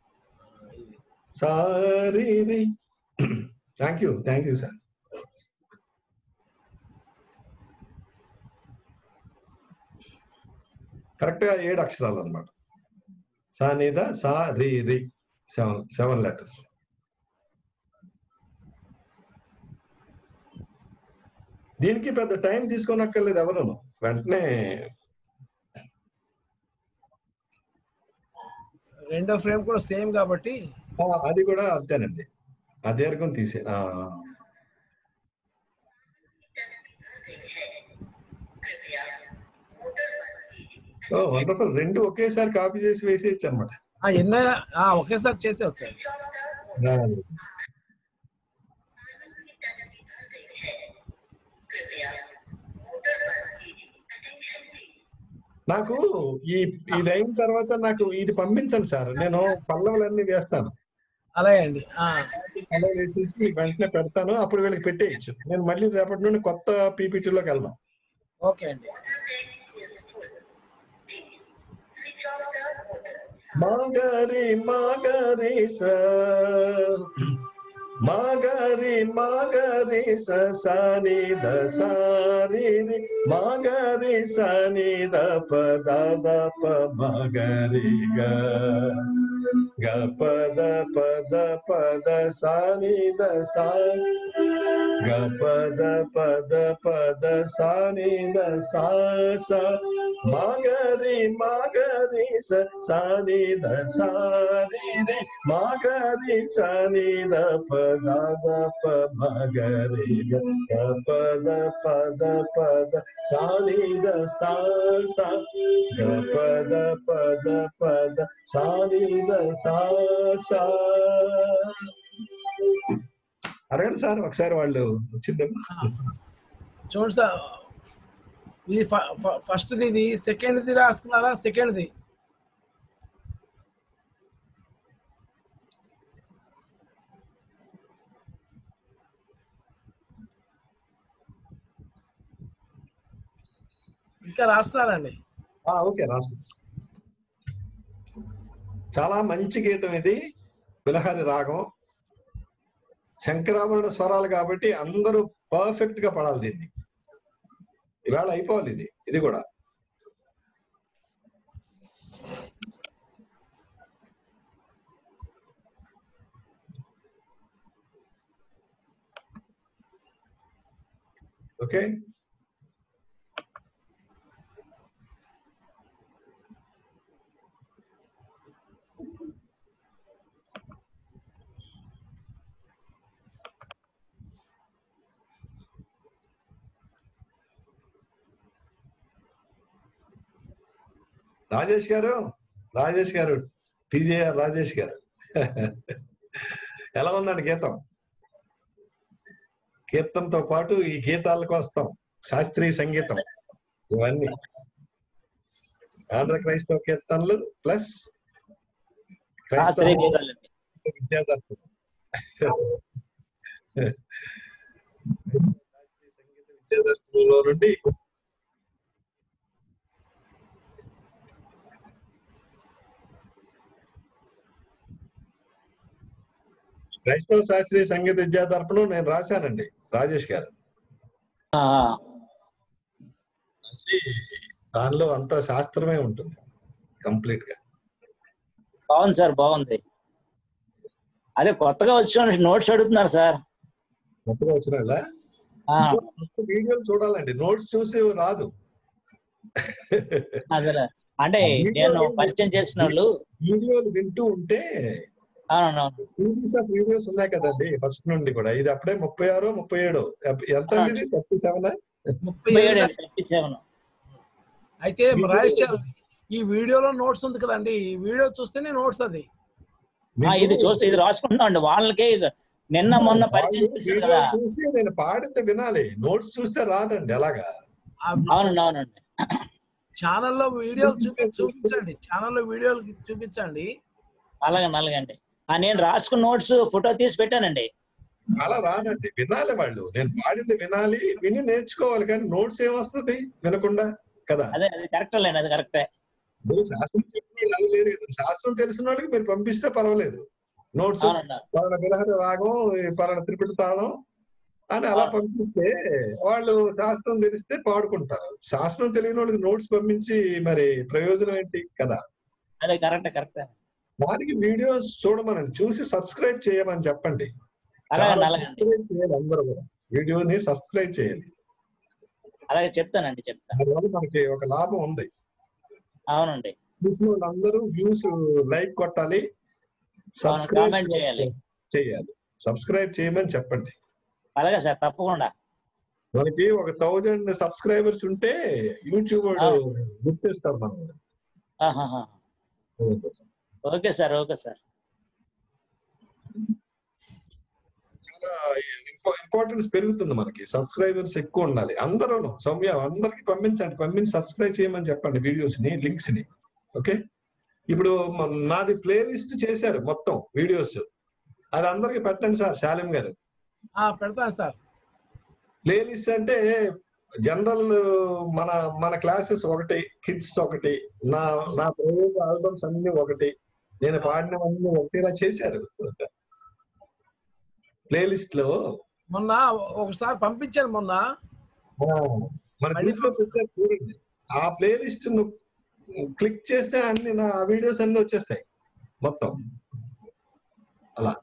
sorry. Thank you sir. Correct గా 7 అక్షరాలు అన్నమాట. సానిద సా రి 7 లెటర్స్. దీనికి పెద్ద టైం తీసుకోనక్కర్లేదు ఎవరు, వెంటనే. రెండో ఫ్రేమ్ కూడా సేమ్ కాబట్టి అది కూడా అంతేనండి, ఆ దీర్ఘం తీసే. వండర్ఫుల్, రెండు ఒకేసారి కాపీ చేసి వేసేయచ్చు అనమాట. ఎన్నైనా ఒకేసారి చేసేవచ్చు. నాకు ఇది అయిన తర్వాత నాకు ఇది పంపించండి సార్, నేను పల్లవులన్నీ వేస్తాను. అలాగే అండి, పల్లవులు వేసేసి వెంటనే పెడతాను, అప్పుడు వీళ్ళకి పెట్టేయచ్చు. నేను మళ్ళీ రేపటి నుండి కొత్త పీపీటీలోకి వెళ్దాం. ఓకే అండి. మగరి మగరి మాగరి మాగరి సని ద సారి మాగరి సని ద పద ద ప మగరి గ పద పద పద సాని ద సా గ పద పద పద సాని ద సా సా మాగరి మాగరి సాని ద సారి మాగరి సని ద పద ద ప మగరి గ పద పద పద సాని ద సా సా గ పద పద పద సాని ద సా సా. అడగండి సార్ ఒకసారి వాళ్ళు వచ్చింది చూడండి సార్, ఇది ఫస్ట్ది, ఇది సెకండ్ది రాసుకున్నారా? సెకండ్ది ఇంకా రాస్తున్నారండి? ఓకే, రాసు. చాలా మంచి గీతం ఇది, బిలహరి రాగం, శంకరాభరణ స్వరాలు కాబట్టి అందరూ పర్ఫెక్ట్ గా పడాలి దీన్ని. ఇవాళ అయిపోవాలి ఇది కూడా. ఓకే, రాజేష్ గారు టీజేఆర్ రాజేష్ గారు ఎలా ఉందండి గీతం? కీర్తనతో పాటు ఈ గీతాలకు వస్తాం, శాస్త్రీయ సంగీతం, ఇవన్నీ ఆంధ్ర క్రైస్తవ కీర్తనలు ప్లస్ విద్యాదర్శనం సంగీత విద్యాదర్శనంలో నుండి క్రైస్తవ శాస్త్రీయ సంగీత విద్యాదర్పణం నేను రాశానండి, రాజేష్ గారు రాసి దానిలో అంత శాస్త్రమే ఉంటుంది కంప్లీట్ గా. బాగుంది సార్, బాగుంది. అదే కొత్తగా వచ్చిన నోట్స్ అడుగుతున్నారు సార్. కొత్తగా వచ్చిన వీడియోలు చూడాలండి, నోట్స్ చూసి రాదు. అదే అంటే నేను పరిచయం చేసిన వాళ్ళు వీడియోలు వింటూ ఉంటే సిరీస్ ఆఫ్ వీడియోస్ ఉన్నాయి కదండి ఫస్ట్ నుండి కూడా. ఇది అప్పుడే 36 37 ఎంత 37 అయితే రాయించారు. ఈ వీడియోలో నోట్స్ ఉంది కదండి, ఈ వీడియో చూస్తేనే నోట్స్. అది ఇది చూస్తే ఇది రాసుకుంటున్నాం అండి వాళ్ళకే. నిన్న మొన్న పరిచయం చూసి నేను పాడితే వినాలి, నోట్స్ చూస్తే రాదండి అలాగా. అవునండి, ఛానల్లో వీడియోలు చూపించండి, ఛానల్లో వీడియోలు చూపించండి. అలాగండి. నేను రాసుకున్న నోట్స్ ఫోటో తీసి పెట్టానండి. అలా రాదండి, వినాలి వాళ్ళు. నేను పాడింది వినాలి, విని నేర్చుకోవాలి, కానీ నోట్స్ ఏమొస్తుంది వినకుండా కదా. అదే కరెక్ట్ లేండి, అది కరెక్టే. శాస్త్రం చెప్పిన వాళ్ళు లేరు కదా, శాస్త్రం తెలిసిన వాళ్ళకి మీరు పంపిస్తే పర్వాలేదు. నోట్స్ పలానా బిలహరి రాగం, పలానా త్రిపుటి తాళం అని అలా పంపిస్తే వాళ్ళు శాస్త్రం తెలిస్తే పాడుకుంటారు. శాస్త్రం తెలియని వాళ్ళకి నోట్స్ పంపించి మరి ప్రయోజనం ఏంటి కదా. అదే కరెక్ట్. దానికి వీడియోస్ చూడమనండి, చూసి సబ్స్క్రైబ్ చేయమని చెప్పండి. సబ్స్క్రైబ్ చేయాలి, అందరూ కూడా వీడియోని సబ్స్క్రైబ్ చేయాలి. అలాగే చెప్తాను. దానివల్ల మనకి ఒక లాభం ఉంది. అవునండి, చూసిన వాళ్ళందరూ వ్యూస్ లైక్ కొట్టాలి, సబ్స్క్రైబ్ చేయాలి. సబ్స్క్రైబ్ చేయమని చెప్పండి. అలాగే సార్, తప్పకుండా. మనకి 1000 సబ్స్క్రైబర్స్ ఉంటే యూట్యూబ్ గుర్తిస్తాం మనం. Okay sir. చాలా ఇంపార్టెన్స్ పెరుగుతుంది మనకి, సబ్స్క్రైబర్స్ ఎక్కువ ఉండాలి. అందరూ సౌమ్య అందరికి పంపించి సబ్స్క్రైబ్ చేయమని చెప్పండి వీడియోస్ ని, లింక్స్ ని. ఓకే, ఇప్పుడు నాది ప్లే లిస్ట్ చేశారు మొత్తం వీడియోస్, అది అందరికి పెట్టండి సార్. శాలిం గారు పెడతాను సార్. ప్లే లిస్ట్ అంటే జనరల్ మన క్లాసెస్ ఒకటి, కిడ్స్ ఒకటి, నా ప్రయోగ ఆల్బమ్స్ అన్ని ఒకటి, నేను పాడినవన్నీ ఒకటిలా చేశారు. ప్లేలిస్ట్ లో మొన్న ఒకసారి పంపించాను మొన్న. మన గ్రూప్ లో పెట్టారు చూడండి. ఆ ప్లేలిస్ట్ క్లిక్ చేస్తే అన్ని నా వీడియోస్ అన్ని వచ్చేస్తాయి మొత్తం. అలా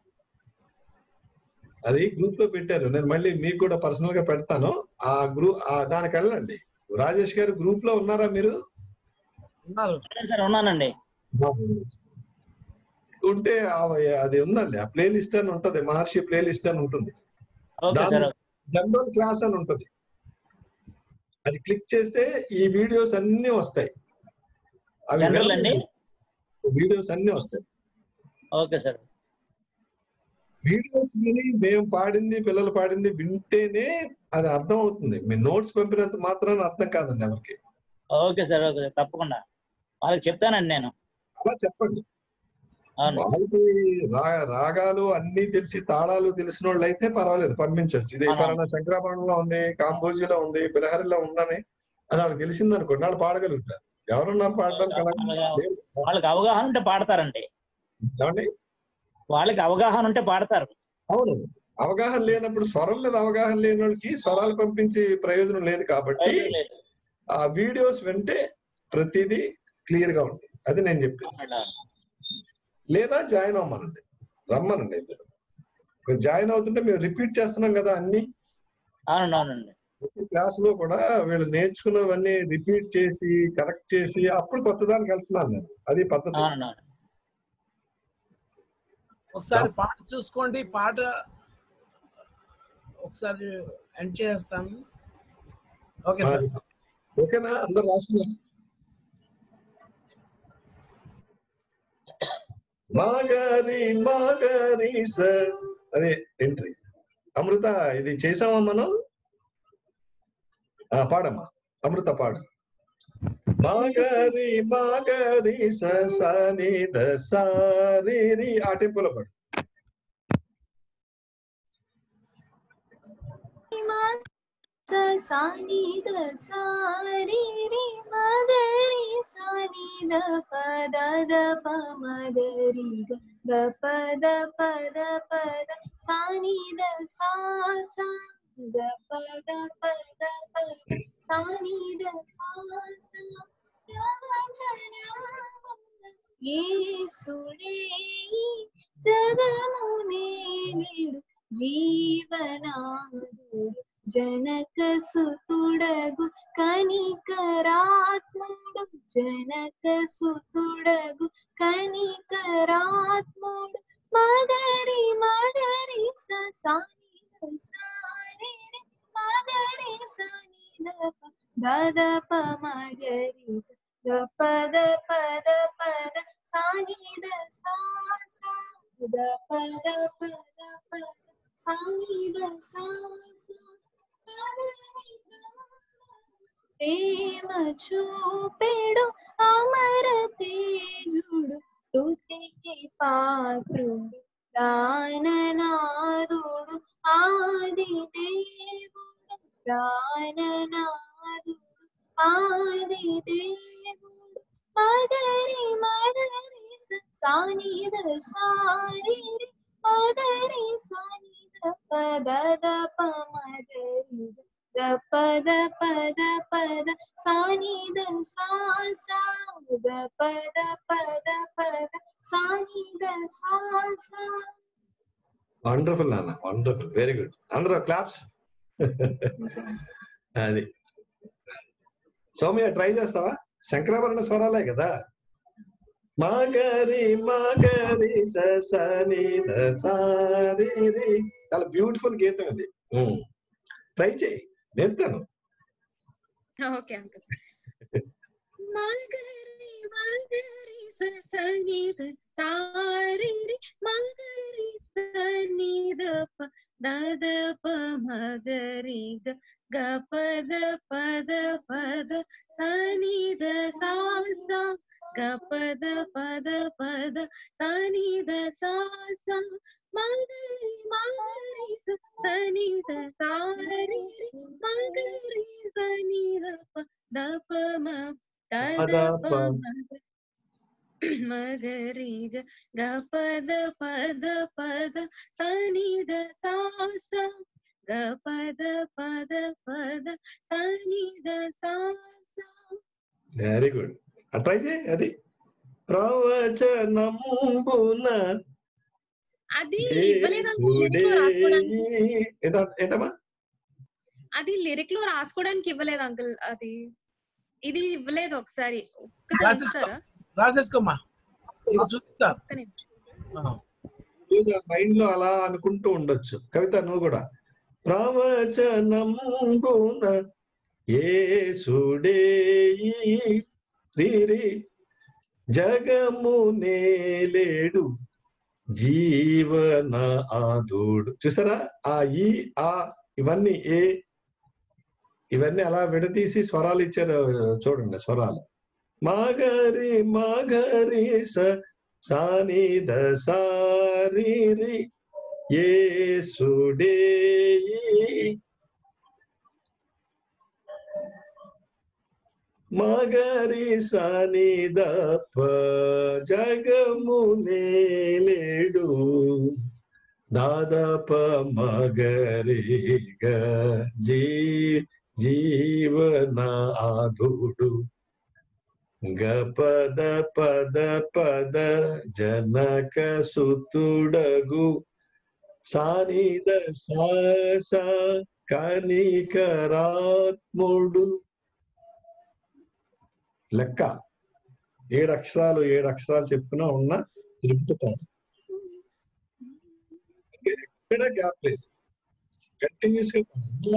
అది గ్రూప్ లో పెట్టారు. నేను మళ్ళీ మీకు కూడా పర్సనల్ గా పెడతాను. ఆ గ్రూప్ దానికి వెళ్ళండి. రాజేష్ గారు గ్రూప్ లో ఉన్నారా మీరు? సార్ ఉన్నానండి. ఉంటే అది ఉందండి, ఆ ప్లేలిస్ట్ అని ఉంటది, మహర్షి ప్లేలిస్ట్ అని ఉంటుంది. జనరల్ క్లాస్ అని ఉంటది. అది క్లిక్ చేస్తే ఈ వీడియోస్ అన్ని వస్తాయి. అవి వీడియోస్ అన్ని వస్తాయి. Okay sir. వీడియోస్ విని మేము పాడింది, పిల్లలు పాడింది వింటేనే అది అర్థం అవుతుంది. మీరు నోట్స్ పంపినంత మాత్రాన అర్థం కాదండి ఎవరికి. ఓకే సార్, ఓకే తప్పకుండా వాళ్ళకి చెప్తానండి నేను. అలా చెప్పండి. వాళ్ళకి రాగాలు అన్ని తెలిసి తాళాలు తెలిసిన వాళ్ళు అయితే పర్వాలేదు, పంపించవచ్చు. ఇది పలానా శంకరాభరణంలో ఉంది, కాంబోజీలో ఉంది, బిలహరిలో ఉందని అది వాళ్ళకి తెలిసింది అనుకోండి, వాళ్ళు పాడగలుగుతారు. ఎవరున్నారు పాడడానికి? వాళ్ళకి అవగాహన ఉంటే పాడతారండి. ఏమండి? వాళ్ళకి అవగాహన ఉంటే పాడతారు. అవును, అవగాహన లేనప్పుడు, స్వరం మీద అవగాహన లేని వాళ్ళకి స్వరాలు పంపించి ప్రయోజనం లేదు. కాబట్టి ఆ వీడియోస్ వింటే ప్రతిదీ క్లియర్ గా ఉంటుంది. అది నేను చెప్పాను. లేదా జాయిన్ అవ్వమనండి, రమ్మనండి. జాయిన్ అవుతుంటే మేము రిపీట్ చేస్తున్నాం కదా అన్ని. అవునండి. ప్రతి క్లాస్ లో కూడా వీళ్ళు నేర్చుకున్నవన్నీ రిపీట్ చేసి కరెక్ట్ చేసి అప్పుడు కొత్త దానికి వెళ్తున్నాను నేను. అది పద్ధతి. ఒకసారి పాట చూసుకోండి, పాట ఒకసారి ఎండ్ చేస్తాను. Okay sir. ఓకేనా? అందరు రాస్తున్నారు? మాగారి సార్ అదే ఎంట్రీ. అమృత ఇది చేసామా మనం? పాడమ్మా అమృత, పాడు. మాగారి సని సారి ఆ టెంపోలో పాడు. సాని ద సారి రి మగరి సాని ద పద ద ప మగరి గ పద పద పద సాని ద సా సా గ పద పద పద సాని ద సా సా యేసుడే జగమునే నిడు జీవనాదుడు జనక సుతుడగు కనికరాత్ముడు జనక సుతుడగు కనికరాత్ముడు మగరి మగరి సాని సారి మగరి సాని దద ప మగరి పద పద పద సాని ద సా సా ద పద పద పద సాని ద సా సా ప్రేమ చూపెడు అమర తేజుడు స్తుతికి పాత్రుడు ప్రాణనాదుడు ఆది దేవుడు ప్రాణనాదుడు ఆది దేవుడు మగరి మగరి సాని ద సారి మగరి సాని ద పద ద ప మగరి ద పద పద పద సాని ద సా సా ద పద పద పద సాని ద సా సా. వండర్ఫుల్ నాన్న, వండర్ఫుల్, వెరీ గుడ్. అందరూ క్లాప్స్. అది సౌమ్య ట్రై చేస్తావా? శంకరాభరణ స్వరాలే కదా. మాగరి మాగరి సని సారి, చాలా బ్యూటిఫుల్ గీతం అది. ట్రై చేయి, నేర్తాను. Okay uncle. మగరి మగరి సని సారి మగరి సని ద ప దద ప మగరి గ పద పద పద సని ద సా సా గ పద పద పద సని ద సా సా మగరి మగరి సని ద సారి మగరి సని ద ప ద ప మ ద ప మగరి గ పద పద పద సనిద సాస గ పద పద పద సనిద సాస. Very good. ట్రై చేయి. అది ప్రవచనంబున అది ఇవ్వలేదు అంకుల్ లిరిక్ లో రాసుకోవడానికి. ఏంటమ్మా? అది లిరిక్ లో రాసుకోవడానికి ఇవ్వలేదు అంకుల్. అది ఇది ఇవ్వలేదు. ఒకసారి రాసేసుకోమ్మా, చూపిస్తా. మైండ్ లో అలా అనుకుంటూ ఉండొచ్చు. కవిత నువ్వు కూడా ప్రవచనంబున యేసుడే శ్రీరి జగము నేలేడు జీవన ఆదుడు. చూసారా? ఆ ఈ ఆ ఇవన్నీ ఇవన్నీ అలా విడదీసి స్వరాలు ఇచ్చారు. చూడండి స్వరాలు. మాగరి మాగరి సాని ద సారి యేసుడే మగరి సాని దప జగము నేలేడు దాదప మగరి గ జీవన ఆదుడు గ పద పద పద జనక సుతుడగు సానిద సాస కనికరాత్ముడు. లెక్క 7 అక్షరాలు చెప్పినా ఉన్నా తిరుగుతాను. ఎక్కడ గ్యాప్ లేదు. కంటిన్యూస్ గా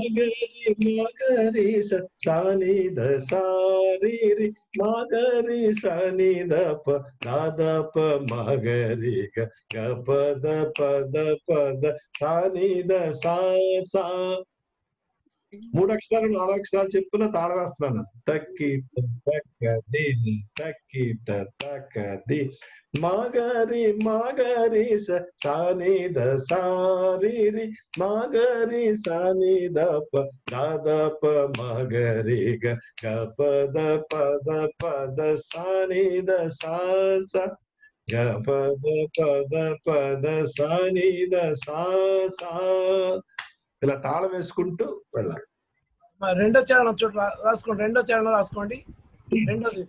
మగరి సాని ద సారి మగరి సాని దప దాదప మగరి గ పద పద పద సాని ద సా. 3 అక్షరాలు 4 అక్షరాలు చెప్పున తాళ వేస్తున్నాను. తక్కి తక్కది తక్కి తక్కది మగరి మగరి సాని ద సారి మగరి సాని దప దాదప మగరి గ పద పద పద సాని ద సాస గ పద పద పద సాని ద సా. ఇలా తాళం వేసుకుంటూ వెళ్ళాలి. రెండో చరణం చూడ రాసుకోండి. రెండో చరణం రాసుకోండి. రెండోది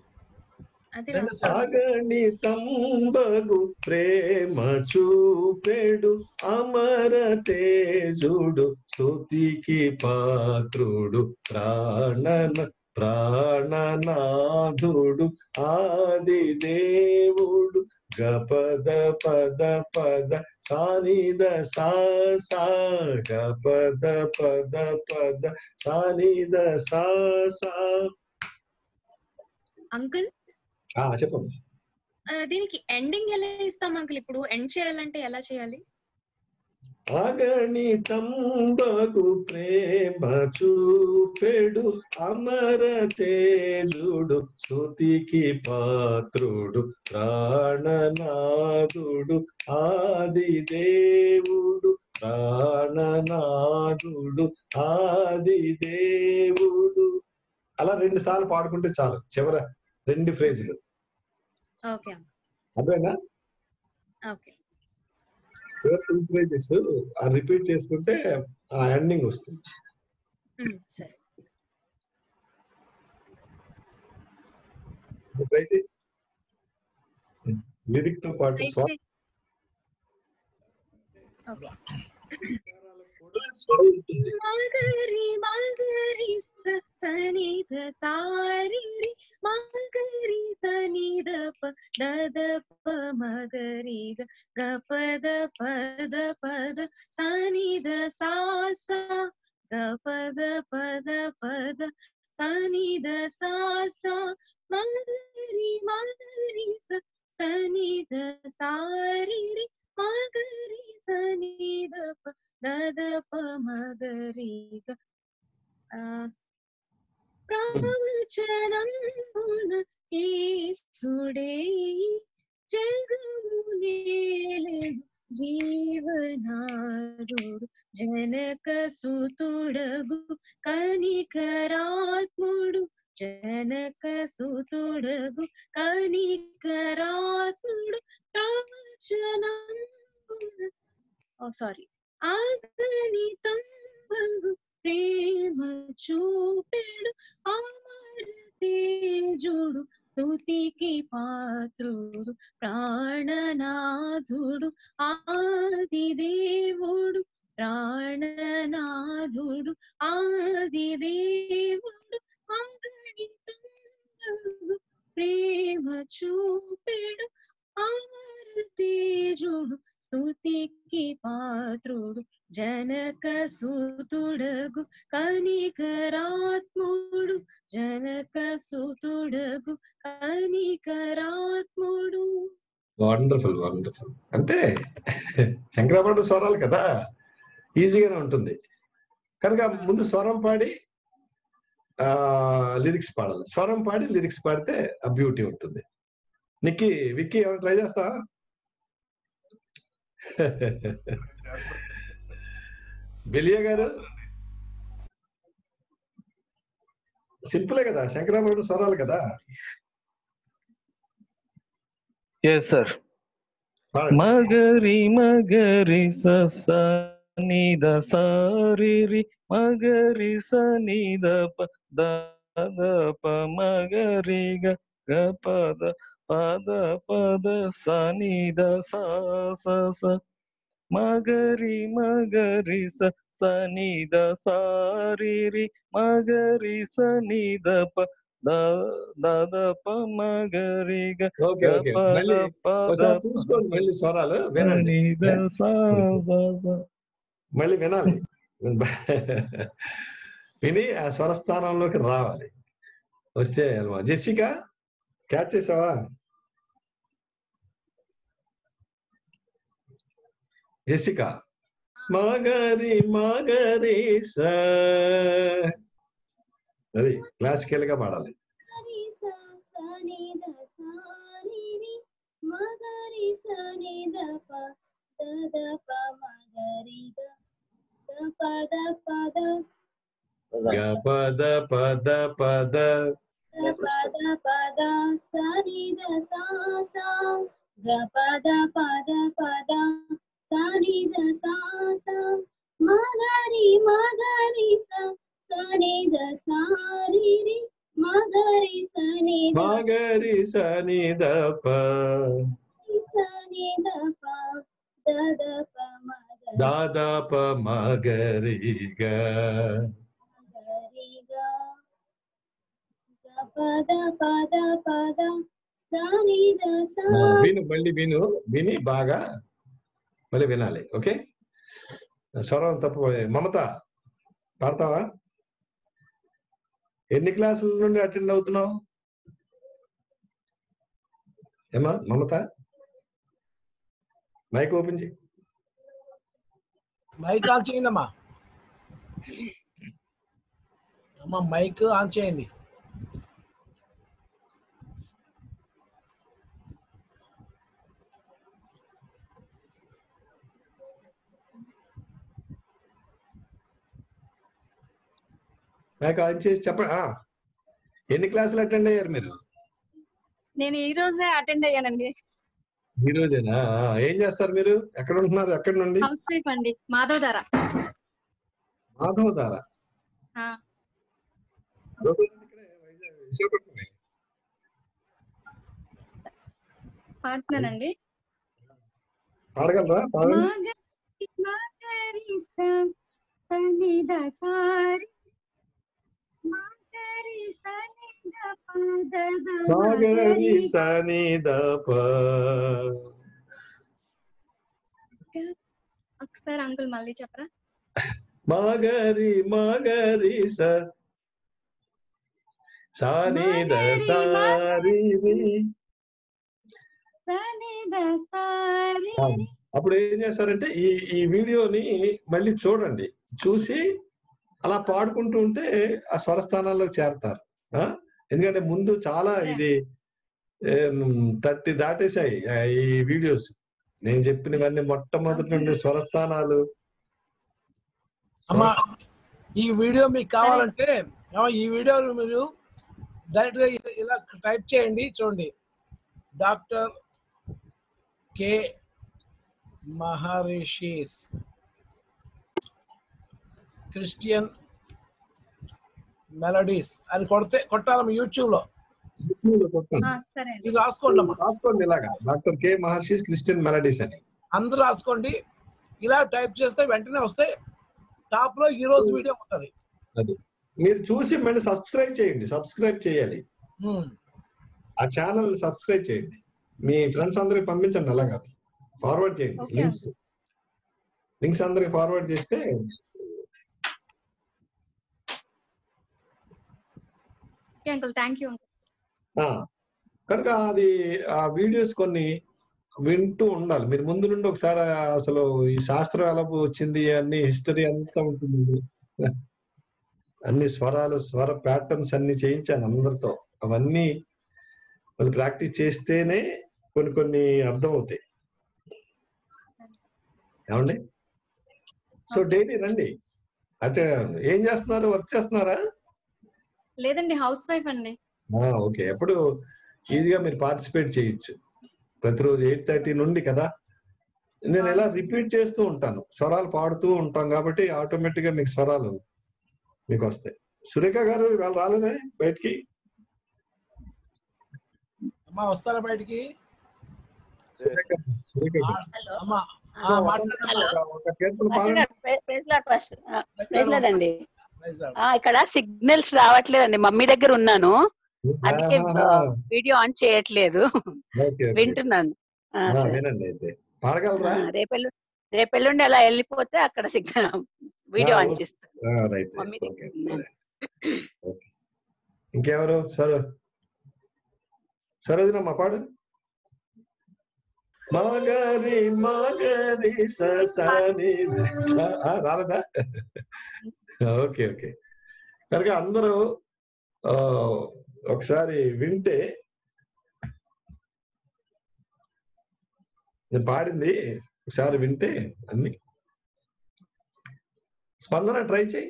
అగణితంబగు ప్రేమ చూపెడు అమర తేజుడు స్తుతికి పాత్రుడు ప్రాణనాథుడు ఆది దేవుడు గ పద పద పద సానిద సా గ పద పద పద సానిద సా. అంకుల్ చెప్పండి. దీనికి ఎండింగ్ ఎలా ఇస్తాం అంకుల్? ఇప్పుడు ఎండ్ చేయాలంటే ఎలా చేయాలి? అగణితంబగు ప్రేమ చూపెడు అమర తేజుడు స్తుతికి పాత్రుడు ప్రాణనాథుడు ఆది దేవుడు ప్రాణనాథుడు ఆది దేవుడు. అలా 2 సార్లు పాడుకుంటే చాలు. చివర 2 ఫ్రేజులు. అదేనా? 2 ఫ్రేజెస్ రిపీట్ చేసుకుంటే ఆ ఎండింగ్ వస్తుంది. లిరిక్ తో పాటు మగరి మగరి సని ద సారి మగరి సని దప దదప మగరి గ పద పద పద సని ద సాస గ పద పద పద సని ద సాస మగరి మగరి సని ద సారి మగరి సని దప దదప మగరి గ. ప్రవచనంబున యేసుడే జగము నేలేడు జీవనారుడు జనక సుతుడగు కనికరాత్ముడు జనక సుతుడగు కనికరాత్ముడు సారీ ఆగనితం బగు ప్రేమ చూపెడు అమర తేజుడు స్తుతికి పాత్రుడు ప్రాణనాథుడు ఆది దేవుడు ప్రాణనాథుడు ఆది దేవుడు అగణితం బగు ప్రేమ చూపెడు అమర తేజుడు స్తుతికి పాత్రుడు జనక సూతుడగు కనికరాత్ముడు జనక సూతుడగు కనికరాత్ముడు. Wonderful wonderful. అంటే శంకరాభరణుడు స్వరాలు కదా, ఈజీగానే ఉంటుంది కనుక ముందు స్వరం పాడి లిరిక్స్ పాడాలి. స్వరం పాడి లిరిక్స్ పాడితే ఆ బ్యూటీ ఉంటుంది. విక్కీ ఏమైనా ట్రై చేస్తా? బెలియా గారు సింపులే కదా, శంకరాభరణుడు స్వరాలు కదా. Yes sir. మగరి మగరి సనిద సారి మగరి సనిద పద మగరి గపద పద పద సనిద స మగరి మగరి సనిద సారి మగరి సనిద పద మగరి చూసుకోండి మళ్ళీ స్వరాలు వినండి, మళ్ళీ వినాలి, విని ఆ స్వరస్థానంలోకి రావాలి. వస్తే జెసికా క్యాచ్ చేసావా? జెసికా మగరి మగరి అది క్లాసికల్ గా పాడాలి. పద పద పద పద పద సనిద సా గపద పద పద సనిద సా మగరి మగరి సనిద సారి మగరి సనిద మగరి సనిద ప సనిద ప దద ప మగరి దాద ప మగరి గ పద పద పద సనిద సా. విను, మళ్ళీ విని బాగా మళ్ళీ వినాలి. ఓకే, స్వరం తప్పు. మమత పాడతావా? ఎన్ని క్లాసుల నుండి అటెండ్ అవుతున్నావు ఏమా మమత? మైక్ ఓపెన్ చేయి. మైక్ ఆన్ చేయండి అమ్మా. మైక్ ఆన్ చేయండి. మైక్ ఆన్ చేసి చెప్పండి. ఎన్ని క్లాసులు అటెండ్ అయ్యారు మీరు? నేను ఈ రోజే అటెండ్ అయ్యానండి. ఈ రోజేనా? ఏం చేస్తారు మీరు? ఎక్కడ ఉంటున్నారు? ఎక్కడి నుండి? హౌస్ వైఫ్ అండి, మాధవధార. మాధవధార పాడుతున్నానండి. పాడగలరా? మగరి సనిద ప. ఒకసారి అంకుల్ మళ్ళీ చెప్పరా? మగరి మగరి సనిద సారి. అప్పుడు ఏం చేస్తారంటే ఈ వీడియోని మళ్ళీ చూడండి, చూసి అలా పాడుకుంటూ ఉంటే ఆ స్వరస్థానాల్లో చేరతారు. ఎందుకంటే ముందు చాలా ఇది 30 దాటేశాయి ఈ వీడియోస్. నేను చెప్పినవన్నీ మొట్టమొదటి నుండి స్వరస్థానాలు. అమ్మా ఈ వీడియో మీకు కావాలంటే ఈ వీడియో మీరు డైరెక్ట్ గా ఇలా టైప్ చేయండి. చూడండి, doctor K Maharshi's Christian melodies అని కొట్టాలమ్మ యూట్యూబ్ లో. సరే అండి. మీరు రాసుకోండి అమ్మా, రాసుకోండి ఇలాగా doctor K Maharshi Christian melodies అని అందరూ రాసుకోండి. ఇలా టైప్ చేస్తే వెంటనే వస్తాయి. టాప్ లో ఈ రోజు వీడియో ఉంటుంది. అది మీరు చూసి మళ్ళీ సబ్స్క్రైబ్ చేయాలి. ఆ ఛానల్ సబ్స్క్రైబ్ చేయండి. మీ ఫ్రెండ్స్ అందరికి పంపించండి. అలాగా ఫార్వర్డ్ చేయండి. లింక్స్ అందరికి ఫార్వర్డ్ చేస్తే అంకుల్ థ్యాంక్ యూ. కనుక అది ఆ వీడియోస్ కొన్ని వింటూ ఉండాలి. మీరు ముందు నుండి ఒకసారి అసలు ఈ శాస్త్రం ఎలా వచ్చింది అన్ని హిస్టరీ అంతా ఉంటుంది. అన్ని స్వర ప్యాటర్న్స్ అన్ని చేయించాను అందరితో. అవన్నీ వాళ్ళు ప్రాక్టీస్ చేస్తేనే కొన్ని అర్థం అవుతాయి. ఏమండి? సో డైలీ రండి. అంటే ఏం చేస్తున్నారు? వర్క్ చేస్తున్నారా? లేదండి, హౌస్ వైఫ్ అండి. ఓకే. ఎప్పుడు ఈజీగా మీరు పార్టిసిపేట్ చేయొచ్చు. ప్రతిరోజు 8:30 నుండి కదా. నేను ఎలా రిపీట్ చేస్తూ ఉంటాను, స్వరాలు పాడుతూ ఉంటాం కాబట్టి ఆటోమేటిక్ గా మీకు స్వరాలు మీకు వస్తాయి. సురేఖ గారు ఇవాళ రాలేదే బయటికి? అమ్మా వస్తారా బయటికి? అండి ఇక్కడ సిగ్నల్స్ రావట్లేదండి. మమ్మీ దగ్గర ఉన్నాను, అందుకే వీడియో ఆన్ చేయట్లేదు, వింటున్నాను. వినండి అయితే. పాడగలరా? రేపెల్లుండి అలా వెళ్ళిపోతే అక్కడ సిగ్నల్ వీడియో ఆన్ చేస్తాను. మమ్మీ దగ్గర. ఇంకెవరు? సరోజనమ్మ పాడు. మాగరి మాగరి సని రాలేదా? ఓకే. కనుక అందరూ ఒకసారి వింటే, నేను పాడింది ఒకసారి వింటే అన్ని. స్పందన ట్రై చేయి.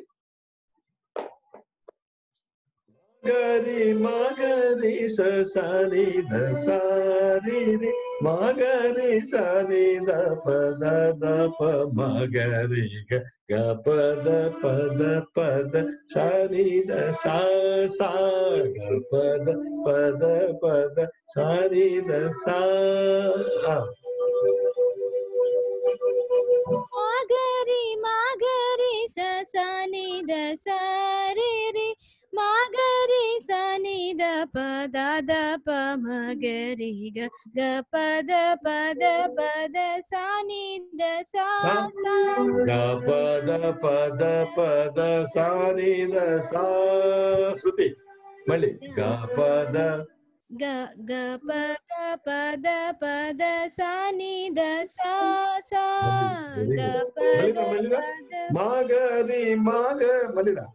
గరి మగరి సని సారి మగరి సని ద పద మగరి గ పద సని ద సా గ పద సని ద సా. మాగరి సని ద సారి రి మాగరి సని ద పద మగరి గ పద సని ద సా గ పద సని ద సా. శృతి మళ్ళీ గ పద పద సని ద సా గ పద మాగరి మళ్ళీరా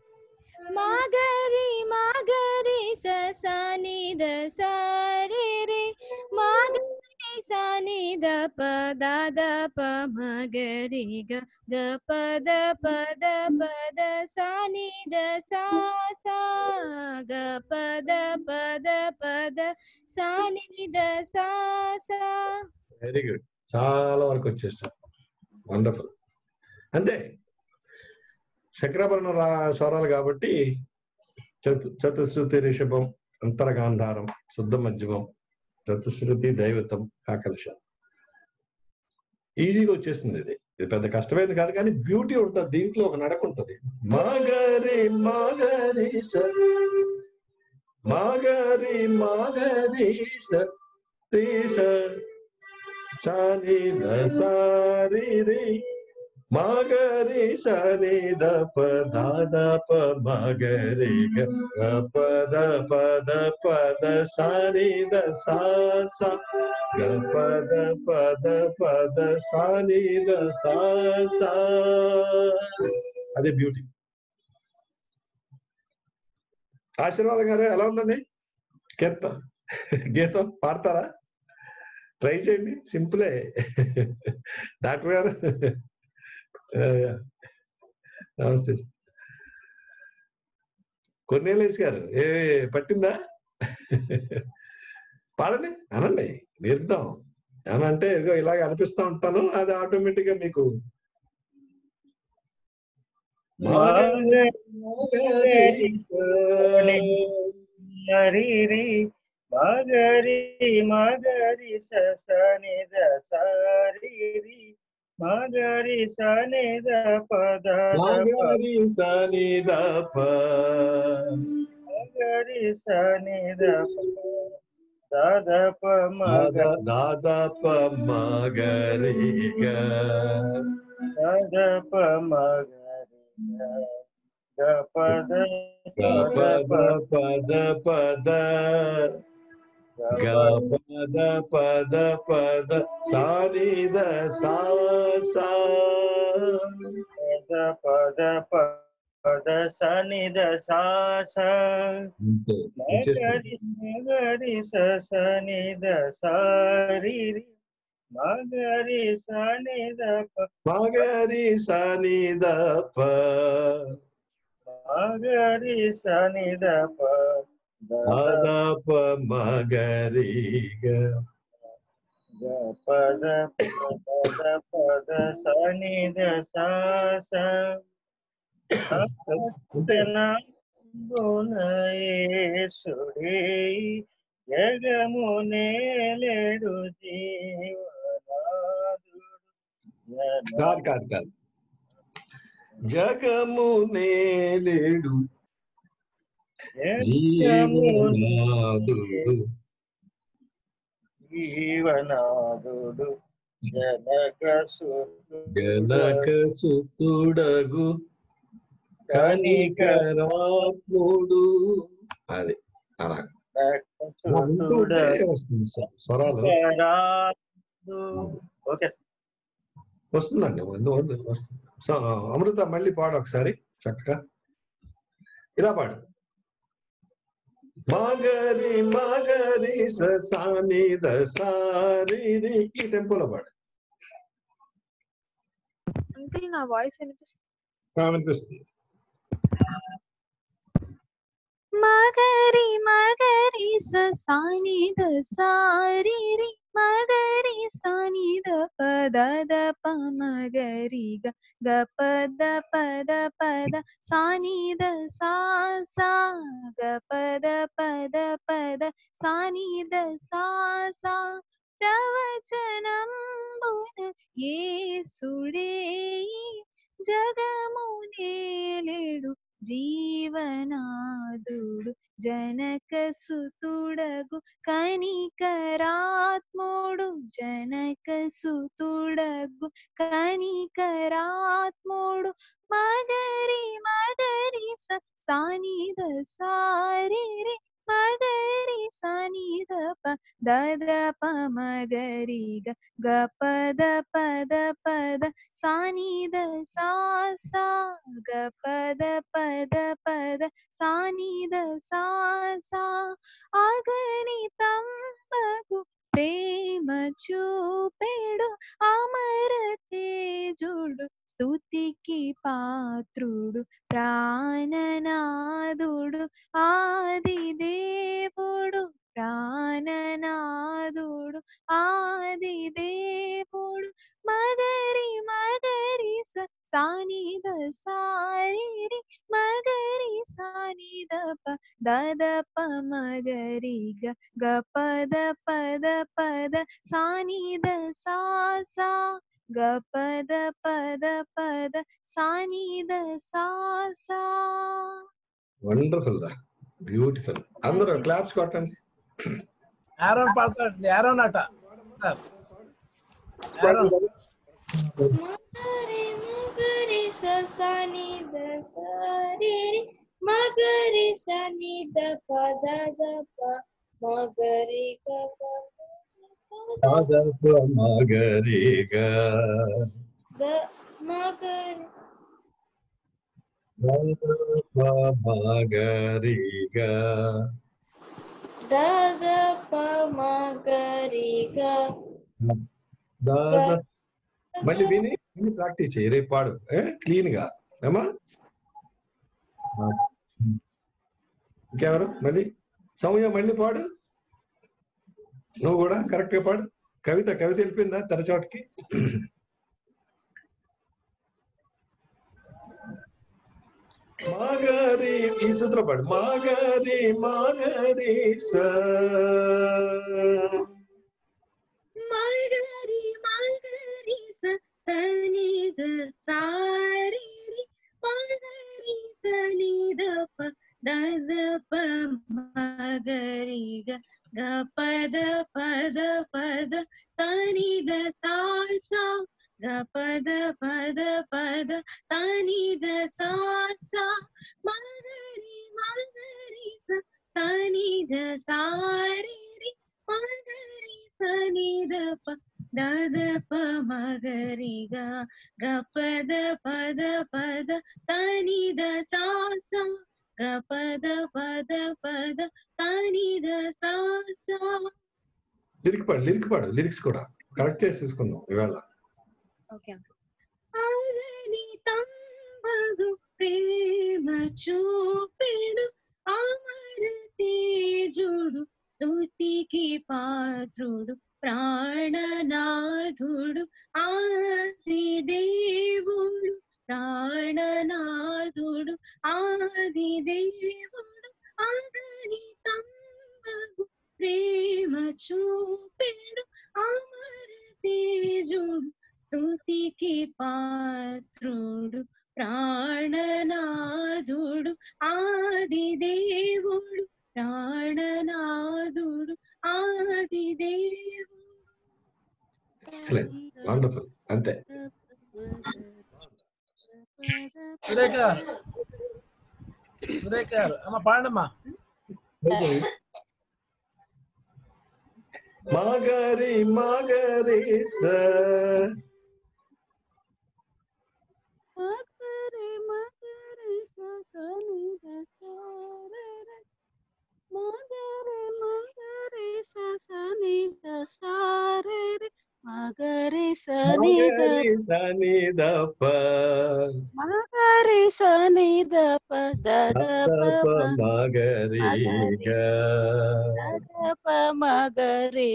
మాగరి సని ద సారి రి మాగరి సని ద పద మగరి గ పద సని ద సా గ పద సని ద సా. Very good. చాలా వరకు వచ్చేస్తారు. వండర్ఫుల్. అంతే. చక్రాభరణ స్వరాలు కాబట్టి చతుశ్రుతి రిషభం, అంతరగాంధారం, శుద్ధ మధ్యమం, చతుశ్రుతి దైవతం, కాకలశం. ఈజీగా వచ్చేస్తుంది. ఇది పెద్ద కష్టమైనది కాదు, కానీ బ్యూటీ ఉంటుంది దీంట్లో. ఒక నడక ఉంటుంది. మాగరి సని ద సారి రి మగరి సని ద పద మగరి గ పద సని ద సా గ పద సని ద సా. అదే బ్యూటీ. ఆశీర్వాదం గారు ఎలా ఉందండి? గీతం పాడతారా? ట్రై చేయండి, సింపులే. డాక్టర్ గారు నమస్తే. కొన్నేలేసి గారు పట్టిందా? పాడండి, అనండి, నేర్పుదాం. అని అంటే ఏదో ఇలాగ అనిపిస్తూ ఉంటాను, అది ఆటోమేటిక్ గా మీకు మరీరి మగరి మగరి సని సారీరి మగరి సని పద మగరి సని మగరి సని దాదప మగ దాదప మగరిగ దాదప మగరిగ గపద గపద పద పద గపద పద పద సానిద సా పద పద సనిద సా మగరి మగరి సనిద సారీరి మగరి సనిద మగరి సనిద ప మగరి సనిద ప దాదప మగరిగ పద పద పద సనిద గుణయేసుడే జగమునే లేడు కాదు కాదు కాదు జగమునే లేడు జీవనాదుడు జీవనాదుడు జనక సుతుడగు కనికరాత్ముడు. అది అలా వస్తుంది స్వరాలు వస్తుందండి, వస్తుంది. సో అమృత మళ్ళీ పాడు ఒకసారి చక్కగా, ఇలా పాడు. మగరి మగరి సాని సారీ ఈ టెంపోలో పాడు. అంకుల్ నా వాయిస్ వినిపిస్తుంది? వినిపిస్తుంది. మగరి మగరి సాని సారీ రి మగరి సాని పద ప మగరి గ పద పద పద సాని సా గ పద పద పద సాని సా ప్రవచనంబున యేసుడే జగమునే లేడు జీవనాదుడు జనక సుతుడగు కనికరాత్ముడు జనక సుతుడగు కనికరాత్ముడు మగరి మగరి సాని సారీ రి మగరి సాని ప ప మగరి గ పద పద పద సాని సా గ పద పద పద సాని సా అగణితంబగు ప్రేమ చూపెడు అమర తేజుడు స్తుతికి పాత్రుడు ప్రాణనాదుడు ఆది దేవుడు ప్రాణనాదుడు ఆది దేవుడు మగరి మగరి సాని సారీ రి మగరి సాని ప ప మగరి గ పద పద పద సాని సా గ పద పద పద సాని సా వండర్ఫుల్ రా, బ్యూటిఫుల్. అందరూ క్లాప్స్ కొట్టండి. ఆరోన్ పాడతాడు, ఆరోన్ అట సార్. మగరి మగరి సాని సారీ రి మగరి సాని పద ప మగరి దాదప మగరిగ మగరి దాదప మగరిగ దాదప మగరిగ దాద. మళ్ళీ విని ప్రాక్టీస్ చేయి, రేపు పాడు క్లీన్ గా ఏమా. ఇంకెవరు? మళ్ళీ సౌమ్య మళ్ళీ పాడు, నువ్వు కూడా కరెక్ట్ గా పాడు. కవిత వెళ్ళిపోయిందా తెరచోటకి? మాగారి ఈ సూత్రం పాడు. మాగారి స మగరి మగరి సనిద సారి మగరి సనిద దదప మగరి గపద పద పద సనిద సాసా గపద పద పద సనిద సాసా మగరి సనిద సారి మగరి సనిద దదప మగరి గపద పద పద సనిద సాసా గపద పద పద సనిద సాసా. లిరిక్ పాడు లిరిక్స్ కూడా కరెక్ట్ చేసి తీసుకుందాం ఇవాళ. ఓకే. అగని తంబగు ప్రేమ చూపెడు అమర తేజుడు స్తుతికి పాత్రుడు ప్రాణనాథుడు ఆది దేవుడు ప్రాణనాథుడు ఆది దేవుడు అగని తంబగు ప్రేమ చూపెడు అమర తేజుడు స్తుతికి పాత్రుడు ప్రాణనాథుడు ఆది దేవుడు ప్రాణనాథుడు ఆది దేవుడు. వండర్ఫుల్. అంతే. సురేఖ అమ్మ పాడమ్మా. మాగారి స మగరి మగరి సనిద సారే మగరి సనిద సారే మగరి సనిద ప మగరి సనిద దదప మగరి దదప మగరి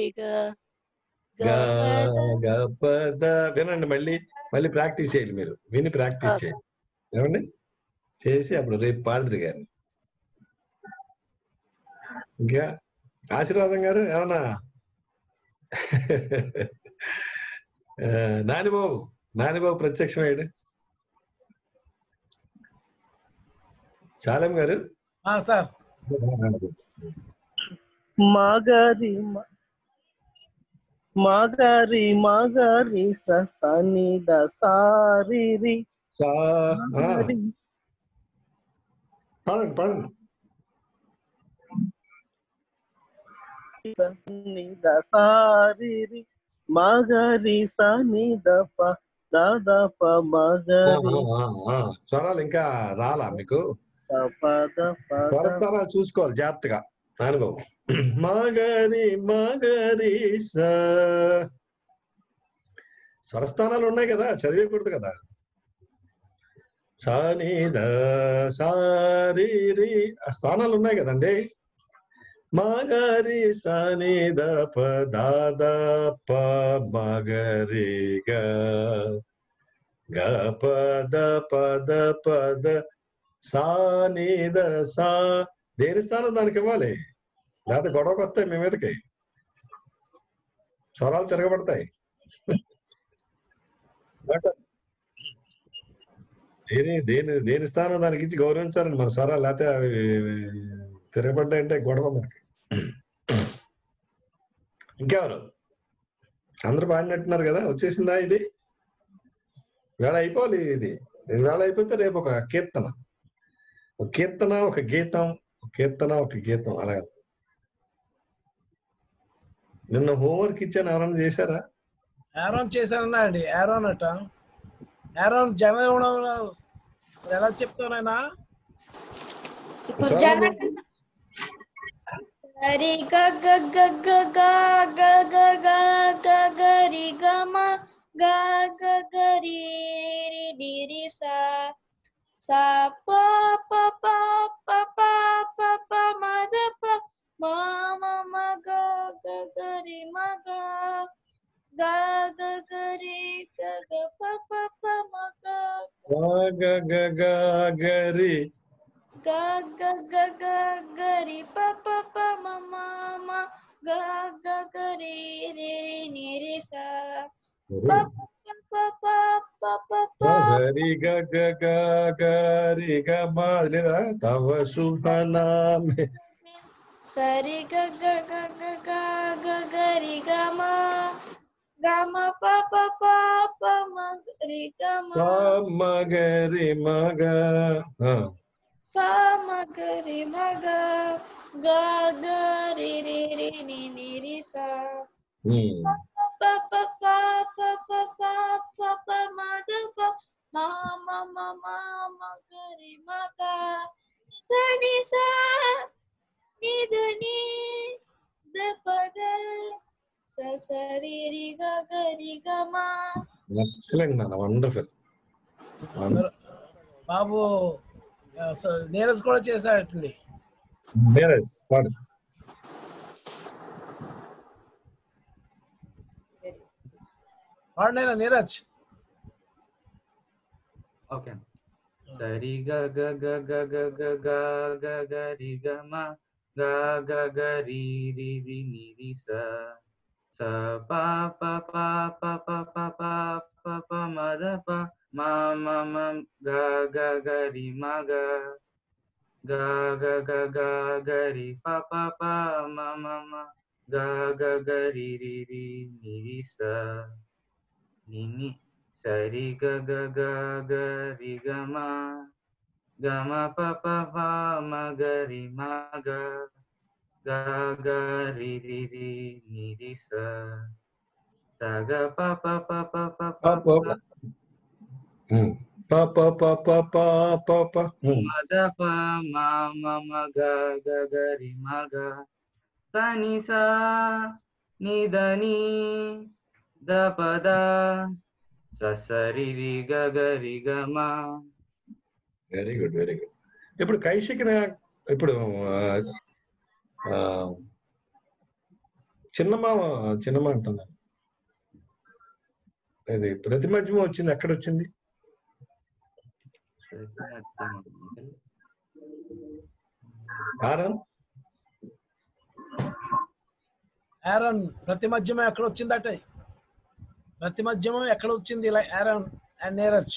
గపద. వినండి, మళ్ళీ ప్రాక్టీస్ చేయాలి. మీరు విని ప్రాక్టీస్ చేయాలి. ఏమండి చేసి అప్పుడు రేపు పాడరు గాని. ఇంకా ఆశీర్వాదం గారు ఏమన్నా? నానిబాబు ప్రత్యక్షమయ్యాడు. చాలం గారు సార్. మగరి సనిద సారి పాడండి. సనిద సారి మగరి సనిద ప దదప మగరి. స్వరాలు ఇంకా రాలా మీకు? స్వరస్థానాలు చూసుకోవాలి జాగ్రత్తగా. నానుబాబు మగరి స్వరస్థానాలు ఉన్నాయి కదా, చదివేకూడదు కదా. సనిద సారి ఆ స్థానాలు ఉన్నాయి కదండి. మగరి సనిద ప దదప మగరి గపద పద పద సానిద సా. దేని స్థానం దానికి ఇవ్వాలి, లేకపోతే గొడవకు వస్తాయి మీ మీదకి. స్వరాలు తిరగబడతాయి. దేని స్థానం దానికి ఇచ్చి గౌరవించాలండి మన స్వరాలు, లేకపోతే అవి తిరగబడ్డాయంటే గొడవ మనకి. ఇంకెవరు? అందరూ పాడినట్టున్నారు కదా. వచ్చేసిందా ఇది? వేళ అయిపోవాలి. ఇది వేళ అయిపోతే రేపు ఒక కీర్తన ఒక గీతం అలాగే. నిన్న హోంవర్క్ ఇచ్చాను, ఎవరైనా చేశారా? ఆరోన్ చేశానన్నా అండి. ఆరోన్ జనగణం ఎలా చెప్తానైనా హరి గ గ గ గ గ గ గ గ గ గ రి గ మ గ గ గ రి రి రి రి సా సా ప ప ప ప ప ప ప మ ద ప మ మ మ గ గ గ రి మ గ గరి గగ పప మగ గ గరి గగ గరి పప మమ గరి రే ని రే సా సరి గరి గమ లేదా తవ శుభ నామే సరి గరి గమ గమ పప మగరి గమ మగరి మగ మగరి మగ గరి రి రి ని ని రి సా మగరి మగ సని సా నిధని దపగ సరి రి గరి గమ. ఎక్సలెంట్ నాన్న, వండర్ఫుల్. బాబు నీరజ్ కూడా చేశాడండి. నీరజ్ పాడు. పాడినైనా నీరజ్. ఓకే. సరి గ గ గ గ గ గ గ గ గ రి గ మ గ గ గ రి రి రి ని రి స స ప ప ప ప ప ప ప ప ప మ ద ప మ మ మ గ గ గ రి మ గ గ గ గ గ గ రి ప ప ప మ మ మ గ గ గ రి రి రి ని రి స ని ని సరి గ గ గ గ రి గ మ గ మ ప ప ప మ గ రి మ గ గ గ రి రి రి ని రి స స గ ప ప ప ప ప ప ప మ ద ప మ మ మ గ గ గ రి మ గ స ని స ని ద ని ద ప ద స స రి రి గ గ రి గ మ. Very good, very good. ఇప్పుడు కైశిక్ ఇప్పుడు చిన్నమామ అంటున్నా, ఇది ప్రతి మధ్యమ వచ్చింది, ఎక్కడ వచ్చింది? ఆరోన్ ప్రతి మధ్యమం ఎక్కడ వచ్చిందట? ప్రతి మధ్యమం ఎక్కడ వచ్చింది? ఇలా ఆరోన్ అండ్ నీరజ్.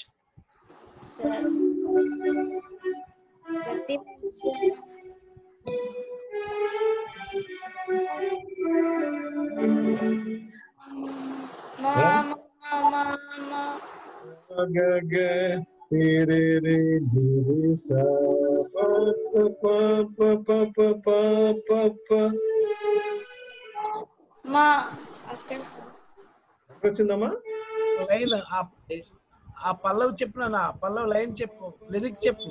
వచ్చిందమ్మా లైన్ ఆ పల్లవి చెప్పిన, పల్లవి లైన్ చెప్పు, లిరిక్ చెప్పు.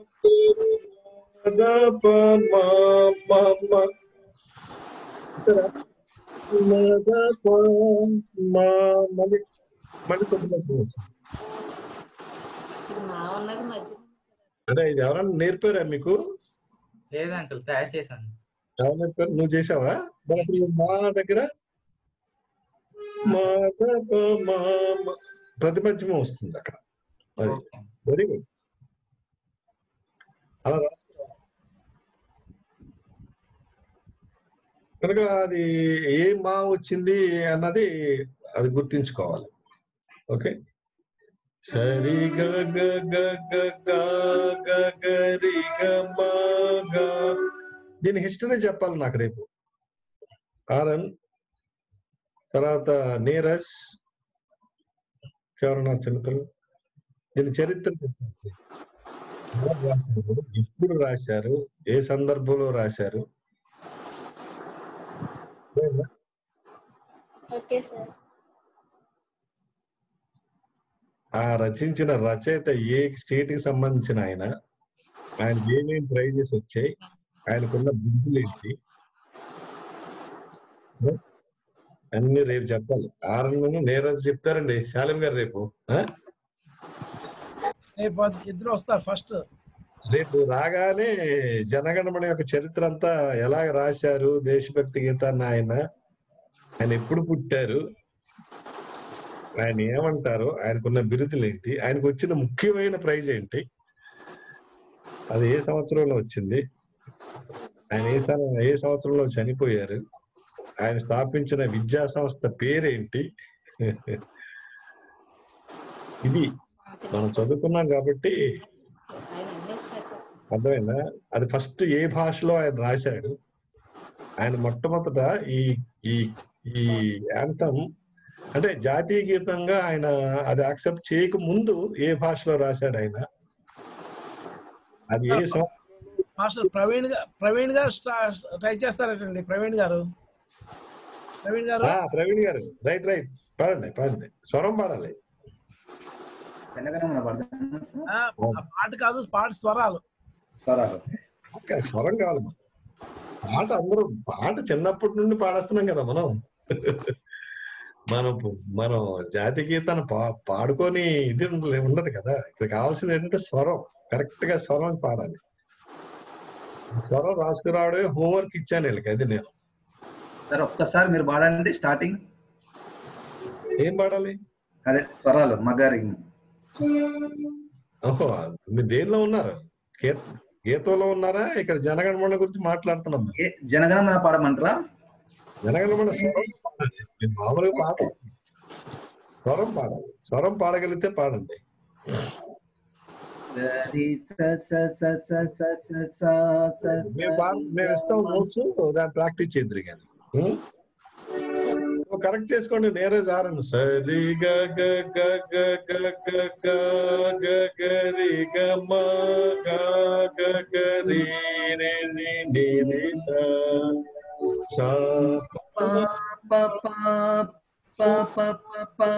అదే ఇది ఎవరన్నా నేర్పారా మీకు? లేదు అంకుల్, తయారు చేశాను. ఎవరు నేర్పారు? నువ్వు చేసావా? మా దగ్గర ప్రతిమధ్యమం వస్తుంది అక్కడ. అది వెరీ గుడ్, అలా రాసుకో. కనుక అది ఏ మా వచ్చింది అన్నది అది గుర్తించుకోవాలి. ఓకే, సరి గ గ గ గ గ గ గ రి గ మ గ. దీని హిస్టరీ చెప్పాలి నాకు రేపు. ఆర్ఎన్ తర్వాత నీరజ్, ఎవరన్నా చిన్నపిల్లలు, దీని చరిత్ర రాశారు, ఎప్పుడు రాశారు, ఏ సందర్భంలో రాశారు. ఆ రచించిన రచయిత ఏ స్టేట్ కి సంబంధించిన ఆయన ఏమేమి ప్రైజెస్ వచ్చాయి, ఆయనకున్న బిరుదులు ఏంటి, అన్ని రేపు చెప్పాలి. ఆరంభం నీరజ్ చెప్తారండి, శాలిం గారు రేపు. ఇద్దరు వస్తారు. ఫస్ట్ రేపు రాగానే జనగణమన యొక్క చరిత్ర అంతా ఎలాగ రాశారు, దేశభక్తి గీతాన్ని ఆయన ఎప్పుడు పుట్టారు, ఆయన ఏమంటారు, ఆయనకున్న బిరుదులు ఏంటి, ఆయనకు వచ్చిన ముఖ్యమైన ప్రైజ్ ఏంటి, అది ఏ సంవత్సరంలో వచ్చింది, ఆయన ఏ సంవత్సరంలో చనిపోయారు, ఆయన స్థాపించిన విద్యా సంస్థ పేరేంటి, ఇది మనం చదువుకున్నాం కాబట్టి అర్థమైందా. అది ఫస్ట్ ఏ భాషలో ఆయన రాశాడు, ఆయన మొట్టమొదట ఈ ఈ ఈ యాంథమ్ అంటే జాతీయ గీతంగా ఆయన అది యాక్సెప్ట్ చేయక ముందు ఏ భాషలో రాశాడు ఆయన, అది ఏ మాస్టర్ ప్రవీణ్ గారు ట్రై చేస్తారటండి. ప్రవీణ్ గారు ప్రవీణ్ గారు రైట్ పాడండి స్వరం పాడాలి. పాట కాదు, పాట స్వరాలు. స్వరం కావాలి. పాట అందరూ పాట చిన్నప్పటి నుండి పాడేస్తున్నాం కదా మనం జాతీయ గీతాన్ని పాడుకొని ఇది ఉండదు కదా. ఇక్కడ కావాల్సింది ఏంటంటే స్వరం, కరెక్ట్ గా స్వరం పాడాలి. స్వరం రాసుకురావడమే హోంవర్క్ ఇచ్చాను వీళ్ళకి. అది నేను సార్ ఒక్కసారి మీరు పాడండి స్టార్టింగ్. ఏం పాడాలి? అదే స్వరాలు మగారి. ఓహో, మీరు దేనిలో ఉన్నారు? గీతంలో ఉన్నారా? ఇక్కడ జనగణమన గురించి మాట్లాడుతున్నాం. జనగణమన పాడమంటారా? జనగణమన స్వరం పాడాలి, మామూలుగా పాట స్వరం పాడాలి. స్వరం పాడగలిగితే పాడండి. మేము ఇస్తాం నోట్స్, దాన్ని ప్రాక్టీస్ చేద్దరు కానీ కరెక్ట్ చేసుకోండి. నేరే జారండి. సరి గ గ గ గ గ గ గ గ గ రి గ మ గ గ గ రి రి రి ని రి స స ప ప ప ప ప ప.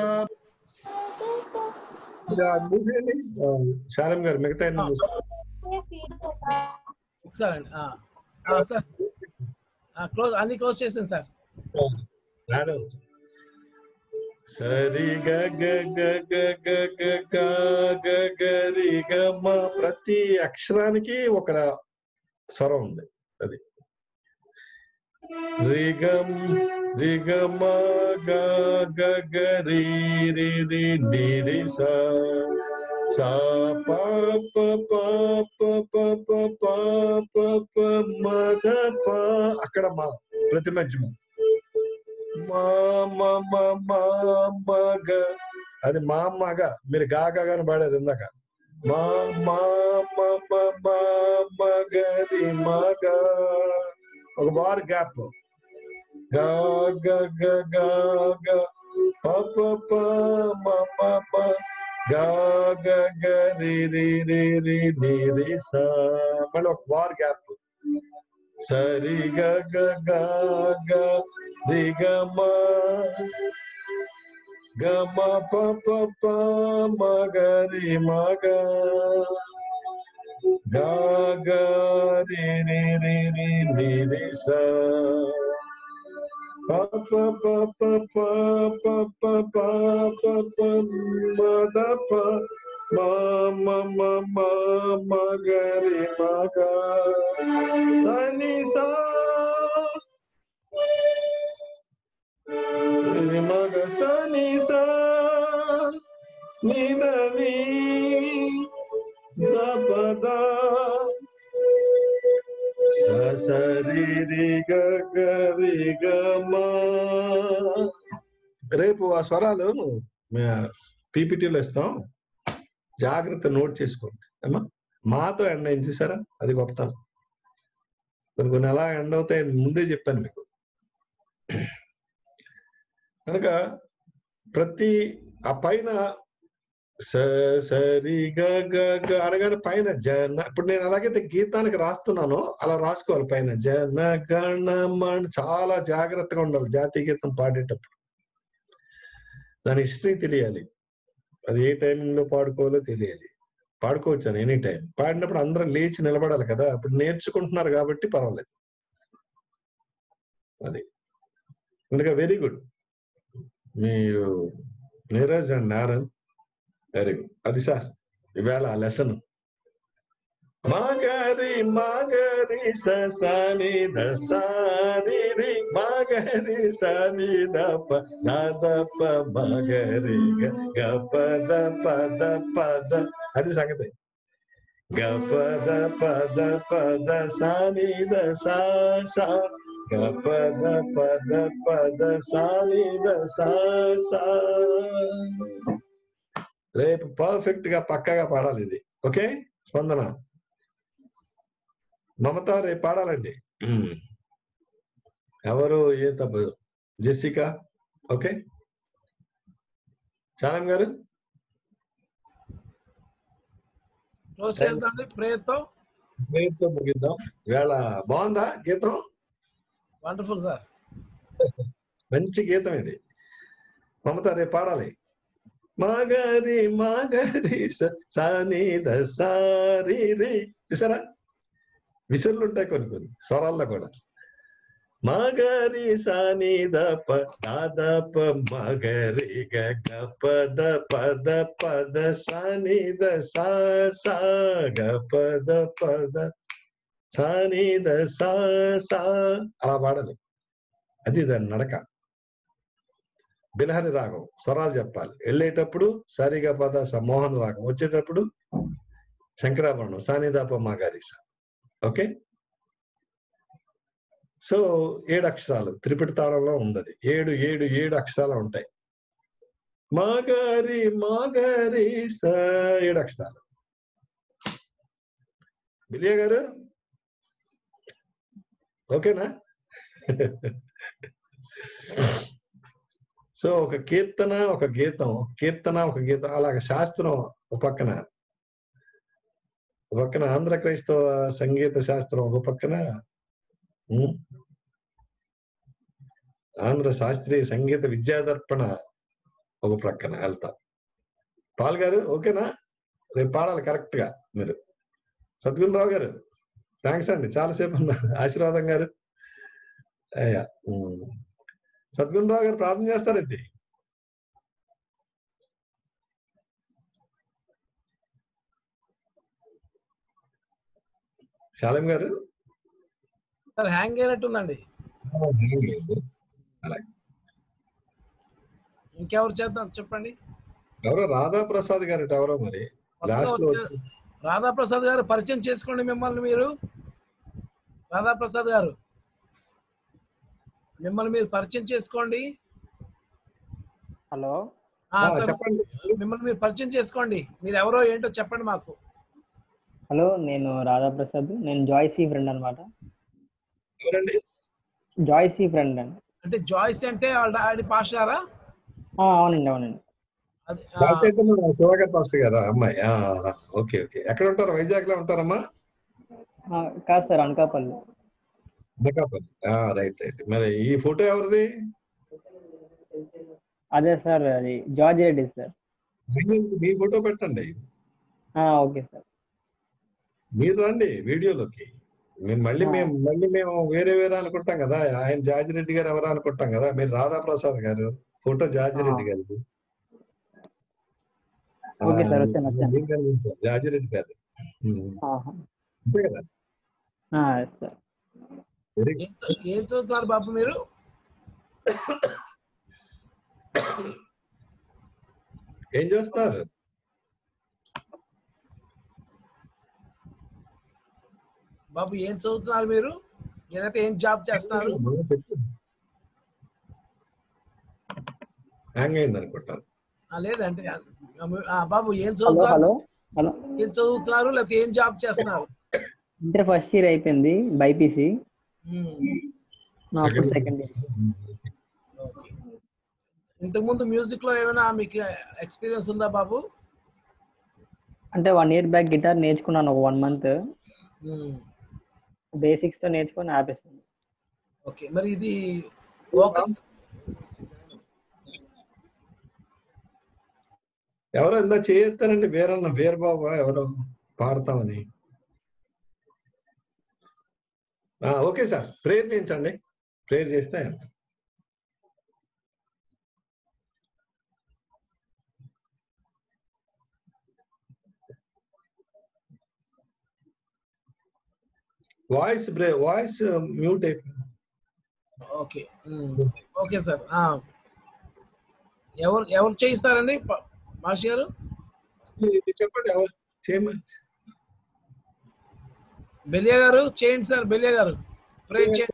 మూసేయండి శారం గారు, మిగతా సార్ క్లోజ్, అన్ని క్లోజ్ చేసాను సార్. సరి గ గ గ గ గ గ గ గ గ రి గ మ. ప్రతి అక్షరానికి ఒక స్వరం ఉంది. అది రిగం రిగమ గ గ గ రి రి రి ని రి స స ప ప ప ప ప ప ప ప ప మ ద ప. అక్కడ మా ప్రతి మధ్యమం మా మ మ మ మ గ. అది మా మగ, మీరు గాగాని పాడారు ఇందాక. మా మా మ మ మ మ గ రి మ గ. ఒక బార్ గ్యాప్. గ గ గ గ గ ప ప ప మ మ మ గ గ గ రి రి రి రి ని రి స. మళ్ళీ ఒక బార్ గ్యాప్. సరి గ గ గ గ రి గ మ గ మ ప ప ప మ గ రి మ గ గ గ రి రి రి రి ని రి స ప ప ప ప ప ప ప ప ప ప మ ద ప మ మ మ మ మ గ రి మ గ స ని స రి మ గ స ని స ని ద ని ద ప ద స స రి రి గ గ రి గ మ. రేపు ఆ స్వరాలు పీపీటీలో ఇస్తాం, జాగ్రత్త నోట్ చేసుకోండి అమ్మా. మాతో ఎండ్ అయింది చూసారా, అది గొప్పతనం. కొన్ని ఎలా ఎండ్ అవుతాయి ముందే చెప్పాను మీకు. కనుక ప్రతి ఆ పైన సరి గ గ గ అనగానే పైన జన, ఇప్పుడు నేను ఎలాగైతే గీతానికి రాస్తున్నానో అలా రాసుకోవాలి. పైన జన గణమణ. చాలా జాగ్రత్తగా ఉండాలి జాతీయ గీతం పాడేటప్పుడు. దాని హిస్టరీ తెలియాలి, అది ఏ టైంలో పాడుకోవాలో తెలియాలి. పాడుకోవచ్చు అని ఎనీ టైం. పాడినప్పుడు అందరూ లేచి నిలబడాలి కదా. ఇప్పుడు నేర్చుకుంటున్నారు కాబట్టి పర్వాలేదు. అది అందుకే వెరీ గుడ్. మీరు Neeraj and Narayan very good. అది సార్ ఇవాళ లెసన్. మగరి మగరి సని దసారి రి మగరి సని దప దప మగరి గ పద పద పద. అది సంగతి. గ పద పద పద సని ద సా సా గ పద పద పద సని ద సా సా. రేపు పర్ఫెక్ట్ గా పక్కగా పాడాలి ఇది. ఓకే స్పందన, మమత రేపు పాడాలండి. ఎవరు ఏ తప్పు? జెసికా. ఓకే శాలం గారు క్లోజ్ చేద్దాండి ప్రేయర్తో. ప్రేయర్తో ముగిద్దాం. వేళ బాగుందా గీతం? వండర్ఫుల్ సార్, మంచి గీతం ఇది. మమత రేపు పాడాలి. మగరి మగరి సని ద సారి రి. చూసారా విసురులు ఉంటాయి కొన్ని కొన్ని స్వరాల్లో కూడా. మగరి సని దప దప మగరి గ పద పద పద సని ద సా సా గ పద పద సని ద సా సా. అలా పాడాలి. అది దాని నడక. బిలహరి రాగం స్వరాలు చెప్పాలి. వెళ్ళేటప్పుడు సరిగా పద మోహన్ రాగం, వచ్చేటప్పుడు శంకరాభరణం సానిదాప మాగారీస. ఓకే సో 7 అక్షరాలు త్రిపుటి తాళంలో ఉంది. 7 అక్షరాలు ఉంటాయి. మాగారి మాగారి స 7 అక్షరాలు. బిలియా గారు ఓకేనా? సో ఒక కీర్తన ఒక గీతం, కీర్తన ఒక గీతం, అలాగే శాస్త్రం ఒక పక్కన, ఆంధ్ర క్రైస్తవ సంగీత శాస్త్రం ఒక పక్కన, ఆంధ్ర శాస్త్రీయ సంగీత విద్యాదర్పణ ఒక ప్రక్కన వెళ్తా. పాల్ గారు ఓకేనా? రేపు పాడాలి కరెక్ట్ గా మీరు. సద్గుణరావు గారు థ్యాంక్స్ అండి, చాలాసేపు ఉన్నారు. ఆశీర్వాదం గారు అయ్యా. సద్గుణరావు గారు ప్రార్థన చేస్తారండి. శాలం గారు సార్ హ్యాంగ్ అయినట్టుందండి. ఇంకెవరు చేద్దాం చెప్పండి. ఎవరో రాధాప్రసాద్ గారు ఎవరో మరి లాస్ట్ లో. రాధాప్రసాద్ గారు పరిచయం చేసుకోండి మిమ్మల్ని మీరు. రాధాప్రసాద్ గారు మిమ్మల్ని మీరు పరిచయం చేసుకోండి. హలో చెప్పండి. మిమ్మల్ని మీరు పరిచయం చేసుకోండి. మీరు ఎవరో ఏంటో చెప్పండి మాకు. హలో, నేను రాధాప్రసాద్. నేను జాయ్సీ ఫ్రెండ్ అనమాట. జాయ్సీ ఫ్రెండ్ అండి. అంటే జాయ్స్ అంటే వాళ్ళ డాడీ పాస్టరా? అవునండి అవునండి. శివగర్ పాస్టర్ గారా అమ్మాయి? Okay okay. ఎక్కడ ఉంటారు? వైజాగ్ లో ఉంటారమ్మా? కాదు sir, Anakapalli. Anakapalli, right right. మరి ఈ ఫోటో ఎవరిది? అదే సార్, అది జార్జ్ రెడ్డి సార్. మీ ఫోటో పెట్టండి. Okay sir. మీరు రండి వీడియోలోకి. మళ్ళీ మేము వేరే అనుకుంటాం కదా. ఆయన జార్జి రెడ్డి గారు ఎవరు అనుకుంటాం కదా. మీరు రాధాప్రసాద్ గారు, ఫోటో జార్జి రెడ్డి గారిది. జార్జి రెడ్డి గారు అంతే కదా. ఏం చదువుతారు బాబు మీరు? ఏం చేస్తారు బాబు? ఏం చదువుతున్నారు మీరు? నేనైతే ఏం జాబ్ చేస్తున్నారు? హ్యాంగ్ అయింది అనుకుంటాను. లేదంటే బాబు ఏం చదువుతున్నారు? ఏం చదువుతున్నారు లేకపోతే ఏం జాబ్ చేస్తున్నారు? ఇంటర్ ఫస్ట్ ఇయర్ అయిపోయింది, బైపీసీ. Second year. ఇంతకుముందు మ్యూజిక్ లో ఏమైనా మీకు ఎక్స్పీరియన్స్ ఉందా బాబు? అంటే 1 year బ్యాక్ గిటార్ నేర్చుకున్నాను, ఒక 1 month. బేసిక్స్ తో నేర్చుకొని ఆపేస్తాను. ఓకే, మరి ఇది వోకల్స్ ఎవరో ఇందా చేస్తారండి. వీరబాబు ఎవరో పాడతామని. ఓకే సార్, ప్రేయర్ చేయించండి. ప్రేయర్ చేస్తే వాయిస్ మ్యూట్ అయిపోయింది. Okay okay sir. ఎవరు చేయిస్తారండి మాషి గారు? ఇది చెప్పండి ఎవరు చేయమని. బెలియా గారు చేయండి సార్. బెలియా గారు ప్రే చేయండి.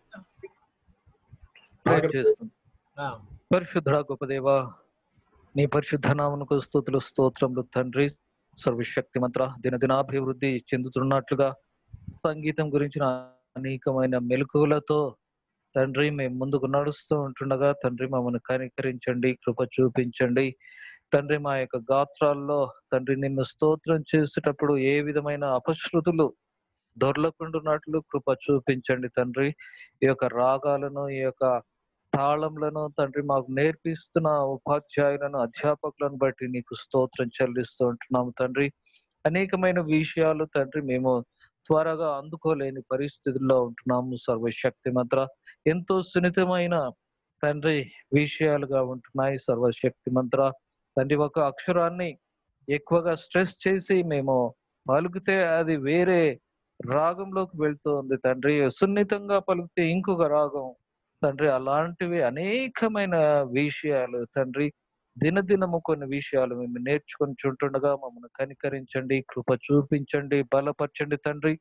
పరిశుద్ధ గొప్ప దేవా, నీ పరిశుద్ధ నామమునకు స్తుతులు స్తోత్రములు తండ్రి. సర్వశక్తి మంత్ర దినదినాభివృద్ధి చెందుతున్నట్లుగా సంగీతం గురించిన అనేకమైన మెలకువలతో తండ్రి మేము ముందుకు నడుస్తూ ఉంటుండగా తండ్రి మమ్మల్ని కనికరించండి, కృప చూపించండి తండ్రి. మా యొక్క గాత్రాల్లో తండ్రి నిన్ను స్తోత్రం చేసేటప్పుడు ఏ విధమైన అపశృతులు దొర్లకుండున్నట్లు కృప చూపించండి తండ్రి. ఈ యొక్క రాగాలను, ఈ యొక్క తాళంలను తండ్రి మాకు నేర్పిస్తున్న ఉపాధ్యాయులను, అధ్యాపకులను బట్టి నీకు స్తోత్రం చెల్లిస్తూ ఉంటున్నాము తండ్రి. అనేకమైన విషయాలు తండ్రి మేము త్వరగా అందుకోలేని పరిస్థితుల్లో ఉంటున్నాము. సర్వశక్తి మంత్ర ఎంతో సున్నితమైన తండ్రి విషయాలుగా ఉంటున్నాయి. సర్వశక్తి మంత్ర తండ్రి ఒక అక్షరాన్ని ఎక్కువగా స్ట్రెస్ చేసి మేము పలుకుతే అది వేరే రాగంలోకి వెళ్తుంది తండ్రి. సున్నితంగా పలికితే ఇంకొక రాగం తండ్రి. అలాంటివి అనేకమైన విషయాలు తండ్రి. దినదినము కొన్ని విషయాలు మేము నేర్చుకొని చుంటుండగా మమ్మల్ని కనికరించండి, కృప చూపించండి, బలపరచండి తండ్రి.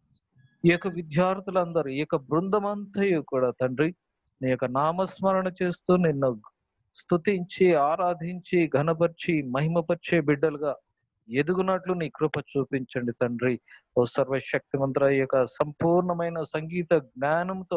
ఈ యొక్క విద్యార్థులందరూ, ఈ యొక్క బృందం అంతయు కూడా తండ్రి నీ యొక్క నామస్మరణ చేస్తూ నిన్ను స్తుతించి, ఆరాధించి, ఘనపరిచి, మహిమపరిచే బిడ్డలుగా ఎదుగునట్లు నీ కృప చూపించండి తండ్రి. ఓ సర్వశక్తి మంత్ర ఈ యొక్క సంపూర్ణమైన సంగీత జ్ఞానంతో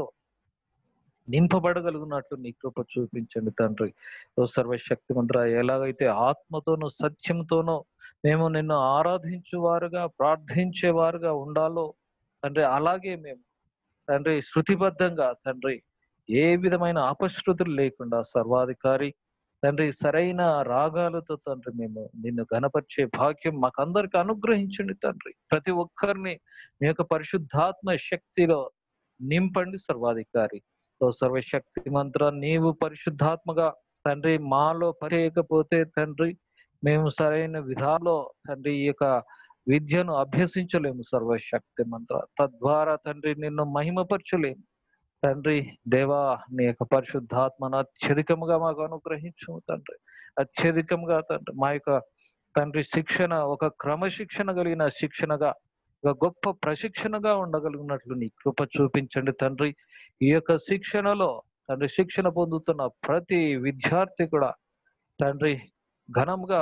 నింపబడగలుగునట్లు నీ కృప చూపించండి తండ్రి. ఓ సర్వశక్తి మంత్ర ఎలాగైతే ఆత్మతోనూ సత్యంతోనూ మేము నిన్ను ఆరాధించేవారుగా, ప్రార్థించేవారుగా ఉండాలో తండ్రి, అలాగే మేము తండ్రి శృతిబద్ధంగా తండ్రి ఏ విధమైన అపశృతులు లేకుండా సర్వాధికారి తండ్రి సరైన రాగాలతో తండ్రి మేము నిన్ను ఘనపరిచే భాగ్యం మాకందరికి అనుగ్రహించండి తండ్రి. ప్రతి ఒక్కరిని మీ యొక్క పరిశుద్ధాత్మ శక్తిలో నింపండి సర్వాధికారి. ఓ సర్వశక్తి మంత్ర నీవు పరిశుద్ధాత్మగా తండ్రి మాలో పరిచయకపోతే తండ్రి మేము సరైన విధాలో తండ్రి ఈ యొక్క విద్యను అభ్యసించలేము సర్వశక్తి మంత్ర. తద్వారా తండ్రి నిన్ను మహిమపరచలేము తండ్రి. దేవా నీ యొక్క పరిశుద్ధాత్మను అత్యధికముగా మాకు అనుగ్రహించు తండ్రి. అత్యధికంగా తండ్రి మా యొక్క తండ్రి శిక్షణ ఒక క్రమశిక్షణ కలిగిన శిక్షణగా, ఒక గొప్ప ప్రశిక్షణగా ఉండగలిగినట్లు నీ కృప చూపించండి తండ్రి. ఈ యొక్క శిక్షణలో తండ్రి శిక్షణ పొందుతున్న ప్రతి విద్యార్థి కూడా తండ్రి ఘనంగా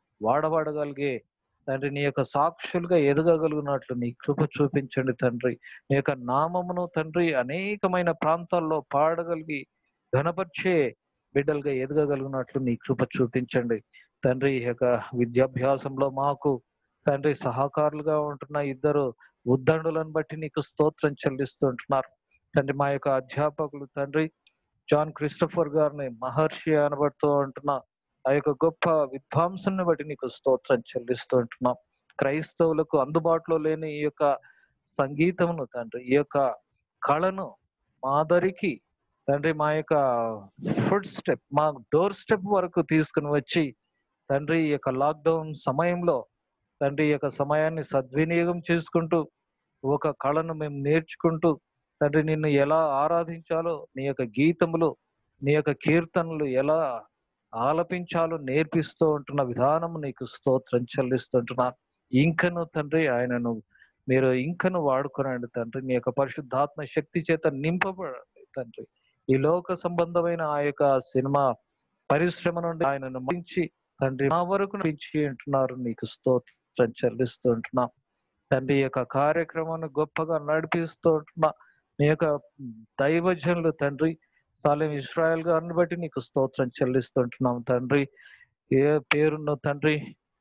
వాడబడగలిగే తండ్రి నీ యొక్క సాక్షులుగా ఎదగగలిగినట్లు నీ కృప చూపించండి తండ్రి. నీ యొక్క నామమును తండ్రి అనేకమైన ప్రాంతాల్లో పాడగలిగి ఘనపరిచే బిడ్డలుగా ఎదగగలిగినట్లు నీ కృప చూపించండి తండ్రి. ఈ యొక్క విద్యాభ్యాసంలో మాకు తండ్రి సహకారులుగా ఉంటున్న ఇద్దరు ఉద్దండులను బట్టి నీకు స్తోత్రం చెల్లిస్తుంటున్నారు తండ్రి. మా యొక్క అధ్యాపకులు తండ్రి జాన్ క్రిస్టఫర్ గారిని మహర్షి అనబడుతూ ఉంటున్న ఆ యొక్క గొప్ప విద్వాంసుని బట్టి నీకు స్తోత్రం చెల్లిస్తూ ఉంటున్నాం. క్రైస్తవులకు అందుబాటులో లేని ఈ యొక్క సంగీతమును తండ్రి, ఈ యొక్క కళను మాదరికి తండ్రి మా యొక్క ఫుడ్ స్టెప్, మా డోర్ స్టెప్ వరకు తీసుకుని వచ్చి తండ్రి ఈ యొక్క లాక్డౌన్ సమయంలో తండ్రి ఈ యొక్క సమయాన్ని సద్వినియోగం చేసుకుంటూ ఒక కళను మేము నేర్చుకుంటూ తండ్రి నిన్ను ఎలా ఆరాధించాలో, నీ యొక్క గీతములు, నీ యొక్క కీర్తనలు ఎలా ఆలపించాలో నేర్పిస్తూ ఉంటున్న విధానం నీకు స్తోత్రం చెల్లిస్తుంటున్నారు. ఇంకను తండ్రి ఆయనను మీరు ఇంకను వాడుకోనండి తండ్రి. నీ యొక్క పరిశుద్ధాత్మ శక్తి చేత నింపబడండి తండ్రి. ఈ లోక సంబంధమైన ఆ యొక్క సినిమా పరిశ్రమ నుండి ఆయనను మరించి తండ్రి మా వరకు పెంచి ఉంటున్నారు. నీకు స్తోత్రం చెల్లిస్తూ ఉంటున్నాం తండ్రి. ఈ యొక్క కార్యక్రమాన్ని గొప్పగా నడిపిస్తూ ఉంటున్నా నీ యొక్క దైవజనులు తండ్రి సాలెం ఇస్రాయల్ గారిని బట్టి నీకు స్తోత్రం చెల్లిస్తుంటున్నాం తండ్రి. ఏ పేరును తండ్రి,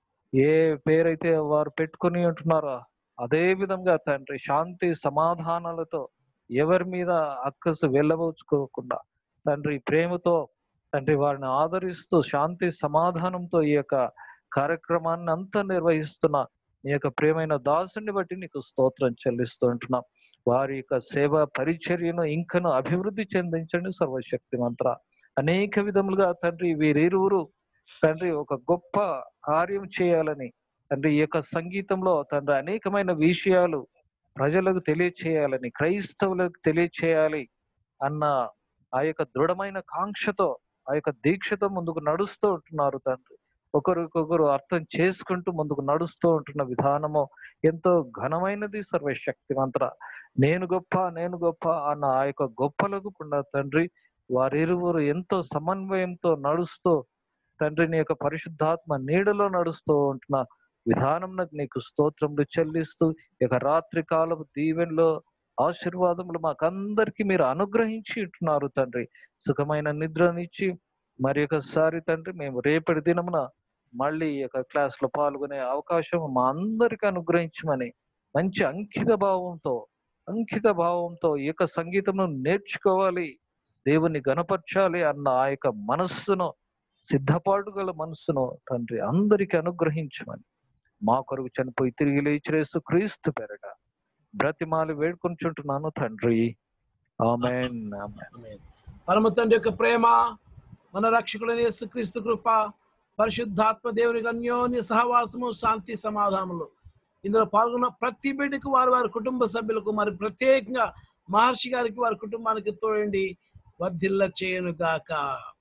ఏ పేరైతే వారు పెట్టుకుని ఉంటున్నారో అదే విధంగా తండ్రి శాంతి సమాధానాలతో ఎవరి మీద అక్కసు వెళ్ళబోచుకోకుండా తండ్రి ప్రేమతో తండ్రి వారిని ఆదరిస్తూ శాంతి సమాధానంతో ఈ యొక్క కార్యక్రమాన్ని అంతా నిర్వహిస్తున్న నీ యొక్క ప్రియమైన దాసుని బట్టి నీకు స్తోత్రం చెల్లిస్తూ ఉంటున్నాం. వారి యొక్క సేవ పరిచర్యను ఇంకను అభివృద్ధి చెందించండి సర్వశక్తి మంత్ర. అనేక విధములుగా తండ్రి వీరిరువురు తండ్రి ఒక గొప్ప కార్యం చేయాలని తండ్రి ఈ యొక్క సంగీతంలో తండ్రి అనేకమైన విషయాలు ప్రజలకు తెలియచేయాలని, క్రైస్తవులకు తెలియచేయాలి అన్న ఆ యొక్క దృఢమైన కాంక్షతో, ఆ యొక్క దీక్షతో ముందుకు నడుస్తూ ఉంటున్నారు తండ్రి. ఒకరికొకరు అర్థం చేసుకుంటూ ముందుకు నడుస్తూ ఉంటున్న విధానము ఎంతో ఘనమైనది. సర్వశక్తిమంతుడ, నేను గొప్ప నేను గొప్ప అన్న ఆ యొక్క గొప్పలకు తండ్రి వారిరువురు ఎంతో సమన్వయంతో నడుస్తూ తండ్రి నీ యొక్క పరిశుద్ధాత్మ నీడలో నడుస్తూ ఉంటున్న విధానం నీకు స్తోత్రములు చెల్లిస్తూ, ఇక రాత్రి కాలపు దీవెనలో ఆశీర్వాదములు మాకందరికి మీరు అనుగ్రహించి ఉంటున్నారు తండ్రి. సుఖమైన నిద్రనిచ్చి మరి ఒకసారి తండ్రి మేము రేపటి దినమున మళ్ళీ ఈ యొక్క క్లాస్ లో పాల్గొనే అవకాశం మా అందరికి అనుగ్రహించమని మంచి అంకిత భావంతో ఈ యొక్క సంగీతమును నేర్చుకోవాలి, దేవుని గణపరచాలి అన్న ఆ యొక్క మనస్సును, సిద్ధపాటు గల మనస్సును తండ్రి అందరికి అనుగ్రహించమని మా కొరకు చనిపోయి తిరిగి లేచిరేస్తూ క్రీస్తు పేరట బ్రతిమాలి వేడుకొంచుంటున్నాను తండ్రి. ఆమేన్. పరమ తండ్రి యొక్క ప్రేమ, మన రక్షకుడైన యేసుక్రీస్తు కృప, పరిశుద్ధాత్మ దేవునికి అన్యోన్య సహవాసము, శాంతి సమాధానములు ఇందులో పాల్గొన్న ప్రతి బిడ్డకు వారి వారి కుటుంబ సభ్యులకు, మరి ప్రత్యేకంగా మహర్షి గారికి వారి కుటుంబానికి తోడండి వర్ధిల్ల చేయను గాక.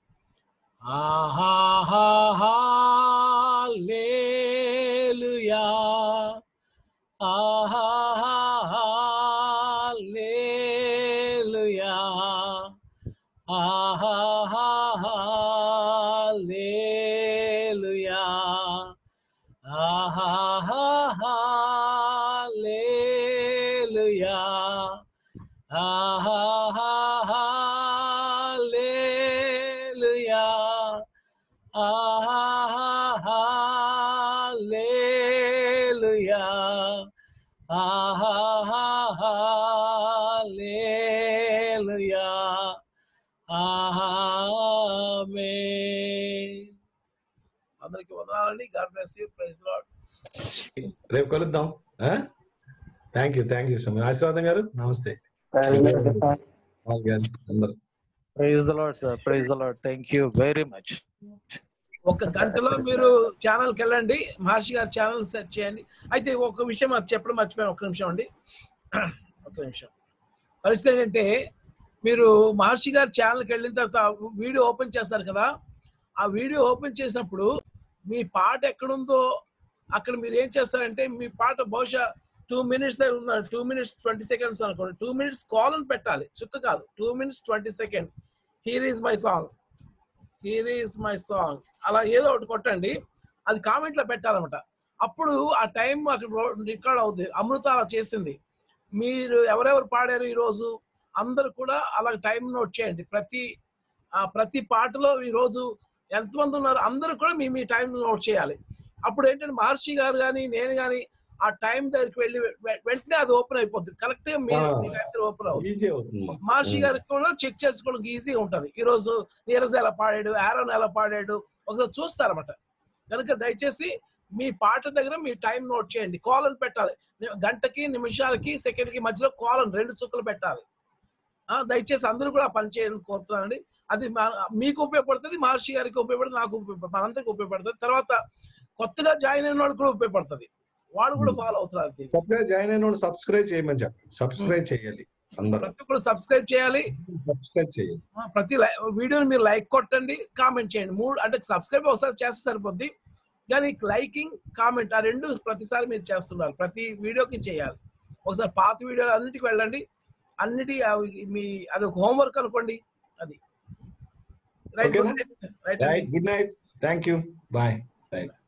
హల్లెలూయా, హల్లెలూయా, హల్లెలూయా, హల్లెలూయా, హల్లెలూయా, హల్లెలూయా, హల్లెలూయా. ఆమేన్. అందరికీ వందనాలండి. God bless you. Praise Lord. రేపు కలుద్దాం. Thank you so much. Ashirvadam గారు నమస్తే. అందరూ praise the Lord sir. Praise the Lord. Thank you very much. ఒక గంటలో మీరు ఛానల్కి వెళ్ళండి, మహర్షి గారి ఛానల్ సెర్చ్ చేయండి. అయితే ఒక విషయం అది చెప్పడం మర్చిపోయాను. ఒక్క నిమిషం అండి, ఒక్క నిమిషం. పరిస్థితి ఏంటంటే, మీరు మహర్షి గారి ఛానల్కి వెళ్ళిన తర్వాత వీడియో ఓపెన్ చేస్తారు కదా, ఆ వీడియో ఓపెన్ చేసినప్పుడు మీ పాట ఎక్కడుందో అక్కడ మీరు ఏం చేస్తారంటే, మీ పాట బహుశా 2 minutes దగ్గర ఉన్నారు, 2 minutes 20 seconds అనుకోండి, 2 minutes కాల్ అని పెట్టాలి, చుక్క కాదు, 2 minutes 20 seconds. Here is my song, here is my song, అలా ఏదో ఒకటి కొట్టండి, అది కామెంట్లో పెట్టాలన్నమాట. అప్పుడు ఆ టైం అక్కడ రికార్డ్ అవుతుంది. అమృత అలా చేసింది. మీరు ఎవరెవరు పాడారు ఈరోజు అందరూ కూడా అలా టైం నోట్ చేయండి. ప్రతి పాటలో ఈరోజు ఎంతమంది ఉన్నారు అందరూ కూడా మీ టైం నోట్ చేయాలి. అప్పుడు ఏంటంటే మహర్షి గారు కానీ నేను కానీ ఆ టైం దగ్గరికి వెళ్ళి వెంటనే అది ఓపెన్ అయిపోతుంది. కరెక్ట్ గా మీ ఓపెన్ అవుతుంది. మహర్షి గారికి కూడా చెక్ చేసుకోవడానికి ఈజీగా ఉంటుంది. ఈరోజు నీరజ్ ఎలా పాడాడు, ఆరోన్ ఎలా పాడాడు ఒకసారి చూస్తారన్నమాట. కనుక దయచేసి మీ పాట దగ్గర మీ టైం నోట్ చేయండి. కాల్ అని పెట్టాలి, గంటకి నిమిషాలకి సెకండ్కి మధ్యలో కాల్ అని 2 చుక్కలు పెట్టాలి. దయచేసి అందరూ కూడా పని చేయాలని కోరుతున్నానండి. అది మీకు ఉపయోగపడుతుంది, మహర్షి గారికి ఉపయోగపడుతుంది, నాకు ఉపయోగపడుతుంది, మనందరికి ఉపయోగపడుతుంది. తర్వాత కొత్తగా జాయిన్ అయిన వాళ్ళు కూడా ఉపయోగపడుతుంది, వాళ్ళు కూడా ఫాలో అవుతున్నారు. కొత్తగా జాయిన్ అయిన వాళ్ళు సబ్స్క్రైబ్ చేయమని చెప్పండి. సబ్స్క్రైబ్ చేయాలి, ప్రతి ఒక్కరు సబ్స్క్రైబ్ చేయాలి. ప్రతి వీడియోని మీరు లైక్ కొట్టండి, కామెంట్ చేయండి. 3 అంటే సబ్స్క్రైబ్ ఒకసారి చేస్తే సరిపోద్ది, కానీ లైకింగ్ కామెంట్ ఆ 2 ప్రతిసారి మీరు చేస్తున్నారు. ప్రతి వీడియోకి చేయాలి. ఒకసారి పాత వీడియోలు అన్నిటికి వెళ్ళండి, అన్నిటి మీ అది ఒక హోంవర్క్ అనుకోండి. అది right. Good night. Thank you. Bye.